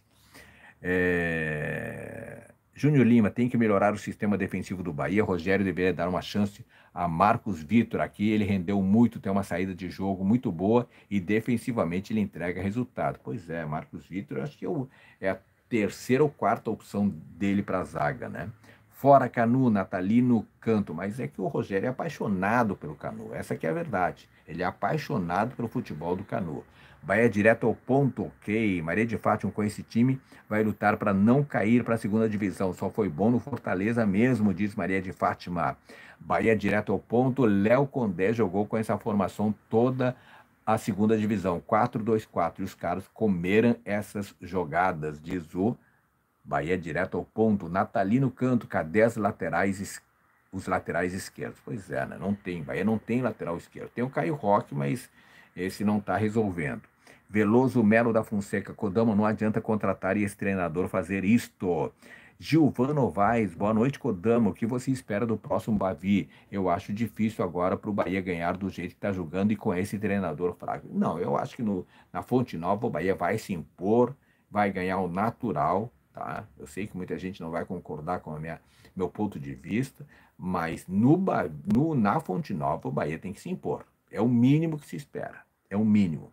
É... Júnior Lima, tem que melhorar o sistema defensivo do Bahia. Rogério deveria dar uma chance a Marcos Vitor aqui. Ele rendeu muito, tem uma saída de jogo muito boa e defensivamente ele entrega resultado. Pois é, Marcos Vitor, acho que é, o, é a terceira ou quarta opção dele para a zaga, né? Fora Canu, Natalino Canto. Mas é que o Rogério é apaixonado pelo Canu. Essa que é a verdade. Ele é apaixonado pelo futebol do Canu. Bahia direto ao ponto, ok. Maria de Fátima com esse time vai lutar para não cair para a segunda divisão. Só foi bom no Fortaleza mesmo, diz Maria de Fátima. Bahia direto ao ponto. Léo Condé jogou com essa formação toda a segunda divisão. quatro dois quatro. E os caras comeram essas jogadas, diz o Bahia direto ao ponto. Natalino Canto, cadê as laterais, os laterais esquerdos? Pois é, né? Não tem. Bahia não tem lateral esquerdo. Tem o Caio Roque, mas esse não está resolvendo. Veloso Melo da Fonseca, Kodama, não adianta contratar e esse treinador fazer isto. Gilvan Novaes, boa noite, Kodama. O que você espera do próximo Bavi? Eu acho difícil agora para o Bahia ganhar do jeito que está jogando e com esse treinador fraco. Não, eu acho que no, na Fonte Nova o Bahia vai se impor, vai ganhar o natural, tá? Eu sei que muita gente não vai concordar com a minha, meu ponto de vista, mas no, no, na Fonte Nova o Bahia tem que se impor. É o mínimo que se espera, é o mínimo.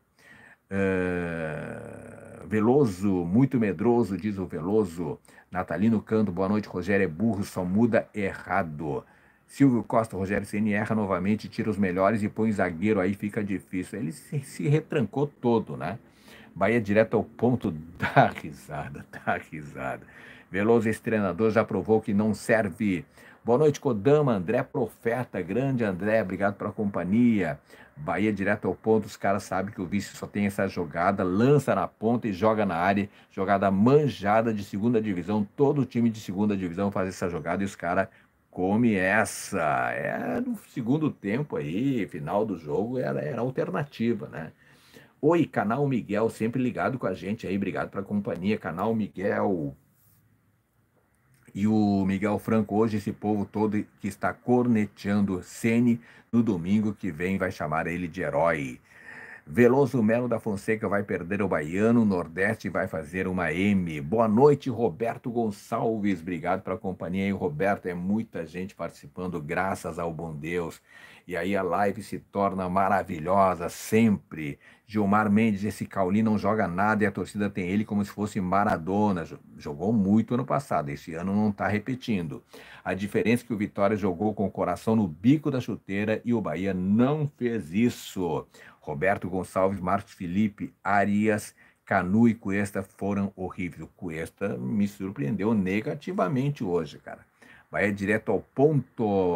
Uh, Veloso, muito medroso, diz o Veloso. Natalino Canto, boa noite, Rogério é burro, só muda errado. Silvio Costa, Rogério Ceni erra novamente, tira os melhores e põe zagueiro, aí fica difícil. Ele se, se retrancou todo, né? Bahia direto ao ponto, dá risada, dá risada. Veloso, esse treinador já provou que não serve. Boa noite, Kodama, André Profeta, grande André, obrigado pela companhia. Bahia direto ao ponto, os caras sabem que o vice só tem essa jogada, lança na ponta e joga na área, jogada manjada de segunda divisão, todo time de segunda divisão faz essa jogada e os caras comem essa. É no segundo tempo aí, final do jogo, era, era alternativa, né? Oi, Canal Miguel, sempre ligado com a gente aí, obrigado pela companhia, Canal Miguel. E o Miguel Franco, hoje esse povo todo que está corneteando Ceni, no domingo que vem vai chamar ele de herói. Veloso Melo da Fonseca vai perder o Baiano, o Nordeste vai fazer uma M. Boa noite, Roberto Gonçalves, obrigado pela companhia aí, Roberto, é muita gente participando, graças ao bom Deus. E aí a live se torna maravilhosa sempre. Gilmar Mendes, esse Cauli não joga nada e a torcida tem ele como se fosse Maradona. Jogou muito ano passado, esse ano não está repetindo. A diferença é que o Vitória jogou com o coração no bico da chuteira e o Bahia não fez isso. Roberto Gonçalves, Marcos Felipe, Arias, Canu e Cuesta foram horríveis. O Cuesta me surpreendeu negativamente hoje, cara. Bahia direto ao ponto.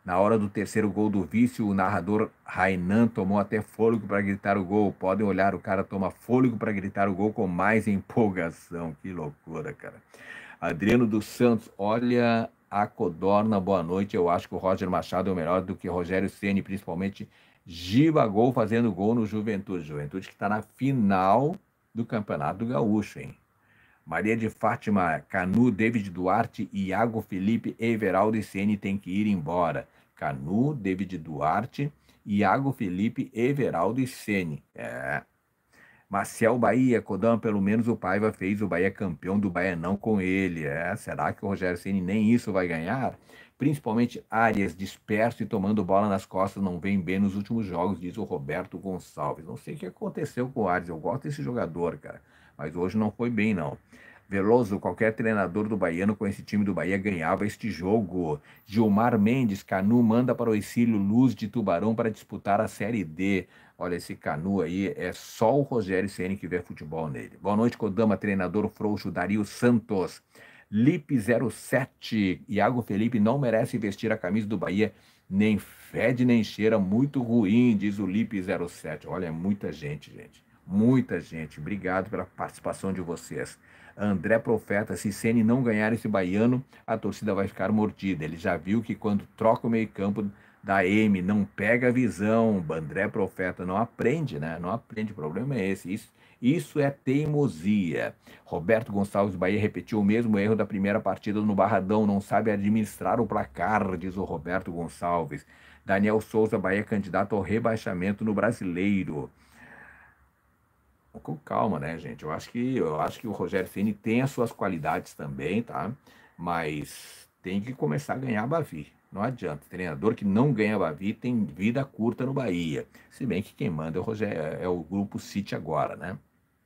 Na hora do terceiro gol do Vício, o narrador Rainan tomou até fôlego para gritar o gol. Podem olhar, o cara toma fôlego para gritar o gol com mais empolgação. Que loucura, cara. Adriano dos Santos, olha a Codorna, boa noite. Eu acho que o Roger Machado é o melhor do que Rogério Ceni, principalmente Giba Gol fazendo gol no Juventude. Juventude que está na final do Campeonato Gaúcho, hein? Maria de Fátima, Canu, David Duarte, Iago Felipe, Everaldo e Ceni tem que ir embora. Canu, David Duarte, Iago Felipe, Everaldo e Ceni. É. Marcel Bahia, Codão, pelo menos o Paiva fez o Bahia campeão do Baianão com ele. É. Será que o Rogério Ceni nem isso vai ganhar? Principalmente Arias, disperso e tomando bola nas costas, não vem bem nos últimos jogos, diz o Roberto Gonçalves. Não sei o que aconteceu com o Arias, eu gosto desse jogador, cara, mas hoje não foi bem, não. Veloso, qualquer treinador do Baiano com esse time do Bahia ganhava este jogo. Gilmar Mendes, Canu manda para o Exílio Luz de Tubarão para disputar a Série D. Olha, esse Canu aí, é só o Rogério Ceni que vê futebol nele. Boa noite, Kodama, treinador frouxo, Dario Santos. Lipe zero sete, Iago Felipe não merece vestir a camisa do Bahia, nem fede nem cheira, muito ruim, diz o Lipe zero sete. Olha, é muita gente, gente, muita gente. Obrigado pela participação de vocês. André Profeta, se Ceni não ganhar esse baiano, a torcida vai ficar mordida. Ele já viu que quando troca o meio-campo da M, não pega a visão. André Profeta não aprende, né? Não aprende, o problema é esse. Isso, isso é teimosia. Roberto Gonçalves, Bahia repetiu o mesmo erro da primeira partida no Barradão, não sabe administrar o placar, diz o Roberto Gonçalves. Daniel Souza, Bahia candidato ao rebaixamento no Brasileiro. Com calma, né, gente? Eu acho que, eu acho que o Rogério Ceni tem as suas qualidades também, tá? Mas tem que começar a ganhar Bavi. Não adianta. Treinador que não ganha Bavi tem vida curta no Bahia. Se bem que quem manda é o, Rogério, é o Grupo City agora, né?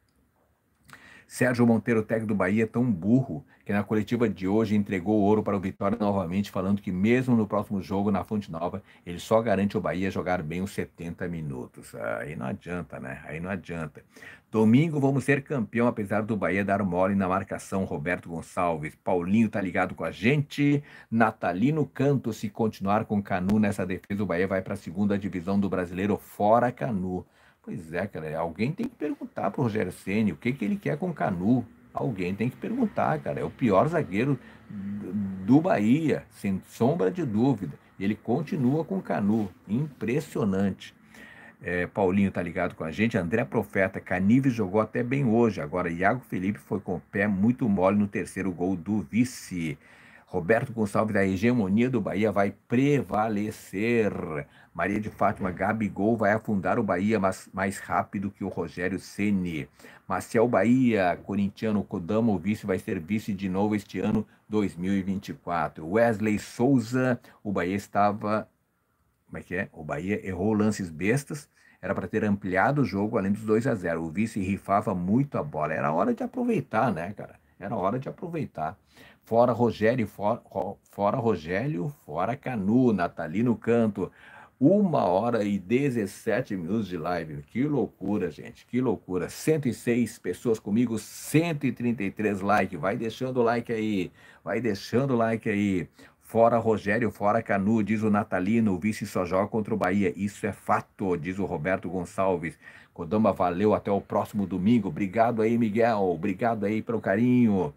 Sérgio Monteiro, técnico do Bahia, é tão burro que na coletiva de hoje entregou o ouro para o Vitória novamente, falando que mesmo no próximo jogo na Fonte Nova, ele só garante ao Bahia jogar bem os setenta minutos. Aí não adianta, né? Aí não adianta. Domingo vamos ser campeão, apesar do Bahia dar mole na marcação. Roberto Gonçalves, Paulinho tá ligado com a gente. Natalino Canto, se continuar com Canu nessa defesa, o Bahia vai para a segunda divisão do Brasileiro, fora Canu. Pois é, cara, alguém tem que perguntar pro Rogério Ceni o que, que ele quer com o Canu. Alguém tem que perguntar, cara. É o pior zagueiro do Bahia, sem sombra de dúvida. E ele continua com o Canu. Impressionante. É, Paulinho tá ligado com a gente. André Profeta, Canives jogou até bem hoje. Agora, Iago Felipe foi com o pé muito mole no terceiro gol do vice. Roberto Gonçalves, a hegemonia do Bahia vai prevalecer. Maria de Fátima, Gabigol vai afundar o Bahia mais, mais rápido que o Rogério Ceni. Marcel Bahia, corintiano, Kodama, o vice vai ser vice de novo este ano, dois mil e vinte e quatro. Wesley Souza, o Bahia estava... Como é que é? O Bahia errou lances bestas, era para ter ampliado o jogo além dos dois a zero. O vice rifava muito a bola. Era hora de aproveitar, né, cara? Era hora de aproveitar. Fora Rogério, fora, fora Rogério, fora Canu, Natalino Canto. Uma hora e dezessete minutos de live. Que loucura, gente. Que loucura. cento e seis pessoas comigo, cento e trinta e três likes. Vai deixando o like aí. Vai deixando o like aí. Fora Rogério, fora Canu, diz o Natalino, o vice só joga contra o Bahia. Isso é fato, diz o Roberto Gonçalves. Kodama, valeu, até o próximo domingo. Obrigado aí, Miguel. Obrigado aí pelo carinho.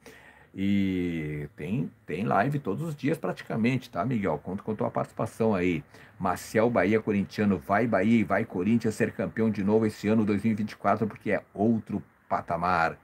E tem, tem live todos os dias praticamente, tá, Miguel? Conto com a tua participação aí. Marcel Bahia, corintiano, vai Bahia e vai Corinthians ser campeão de novo esse ano, dois mil e vinte e quatro, porque é outro patamar.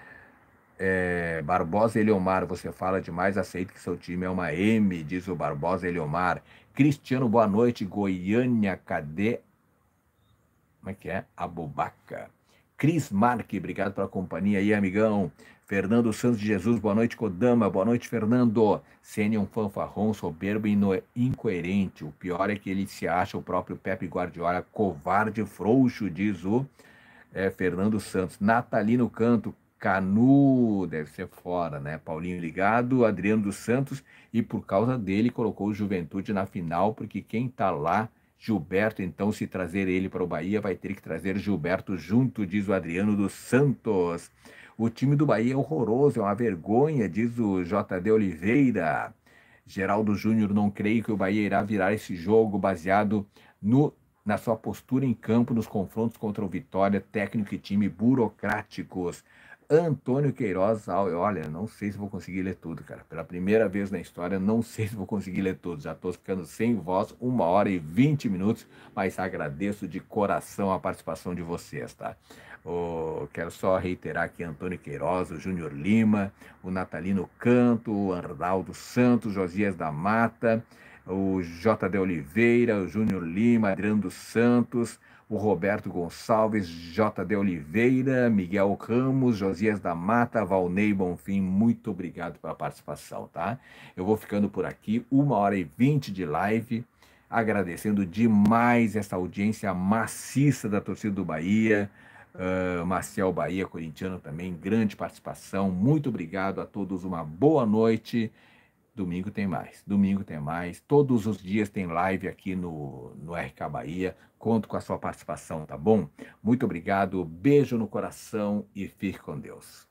É, Barbosa Eliomar, você fala demais, aceito que seu time é uma M, diz o Barbosa Eliomar. Cristiano, boa noite, Goiânia, cadê? Como é que é? Abubaca. Cris Marque, obrigado pela companhia aí, amigão. Fernando Santos de Jesus, boa noite, Kodama, boa noite, Fernando. Ceni é um fanfarrão, soberbo e incoerente. O pior é que ele se acha o próprio Pepe Guardiola, covarde frouxo, diz o é, Fernando Santos. Natalino Canto, Canu, deve ser fora, né? Paulinho ligado, Adriano dos Santos, e por causa dele colocou o Juventude na final, porque quem tá lá, Gilberto, então se trazer ele para o Bahia, vai ter que trazer Gilberto junto, diz o Adriano dos Santos. O time do Bahia é horroroso, é uma vergonha, diz o J D Oliveira. Geraldo Júnior, não creio que o Bahia irá virar esse jogo baseado no, na sua postura em campo nos confrontos contra o Vitória, técnico e time burocráticos. Antônio Queiroz, olha, não sei se vou conseguir ler tudo, cara. Pela primeira vez na história, não sei se vou conseguir ler tudo. Já estou ficando sem voz, uma hora e vinte minutos, mas agradeço de coração a participação de vocês, tá? Oh, quero só reiterar aqui Antônio Queiroz, o Júnior Lima, o Natalino Canto, o Arnaldo Santos, Josias da Mata, o J D Oliveira, o Júnior Lima, Adriano dos Santos, o Roberto Gonçalves, J D Oliveira, Miguel Ramos, Josias da Mata, Valnei Bonfim, muito obrigado pela participação, tá? Eu vou ficando por aqui, uma hora e vinte de live, agradecendo demais essa audiência maciça da torcida do Bahia, uh, Marcel Bahia, corintiano também, grande participação, muito obrigado a todos, uma boa noite. Domingo tem mais, domingo tem mais, todos os dias tem live aqui no, no R K Bahia, conto com a sua participação, tá bom? Muito obrigado, beijo no coração e fique com Deus.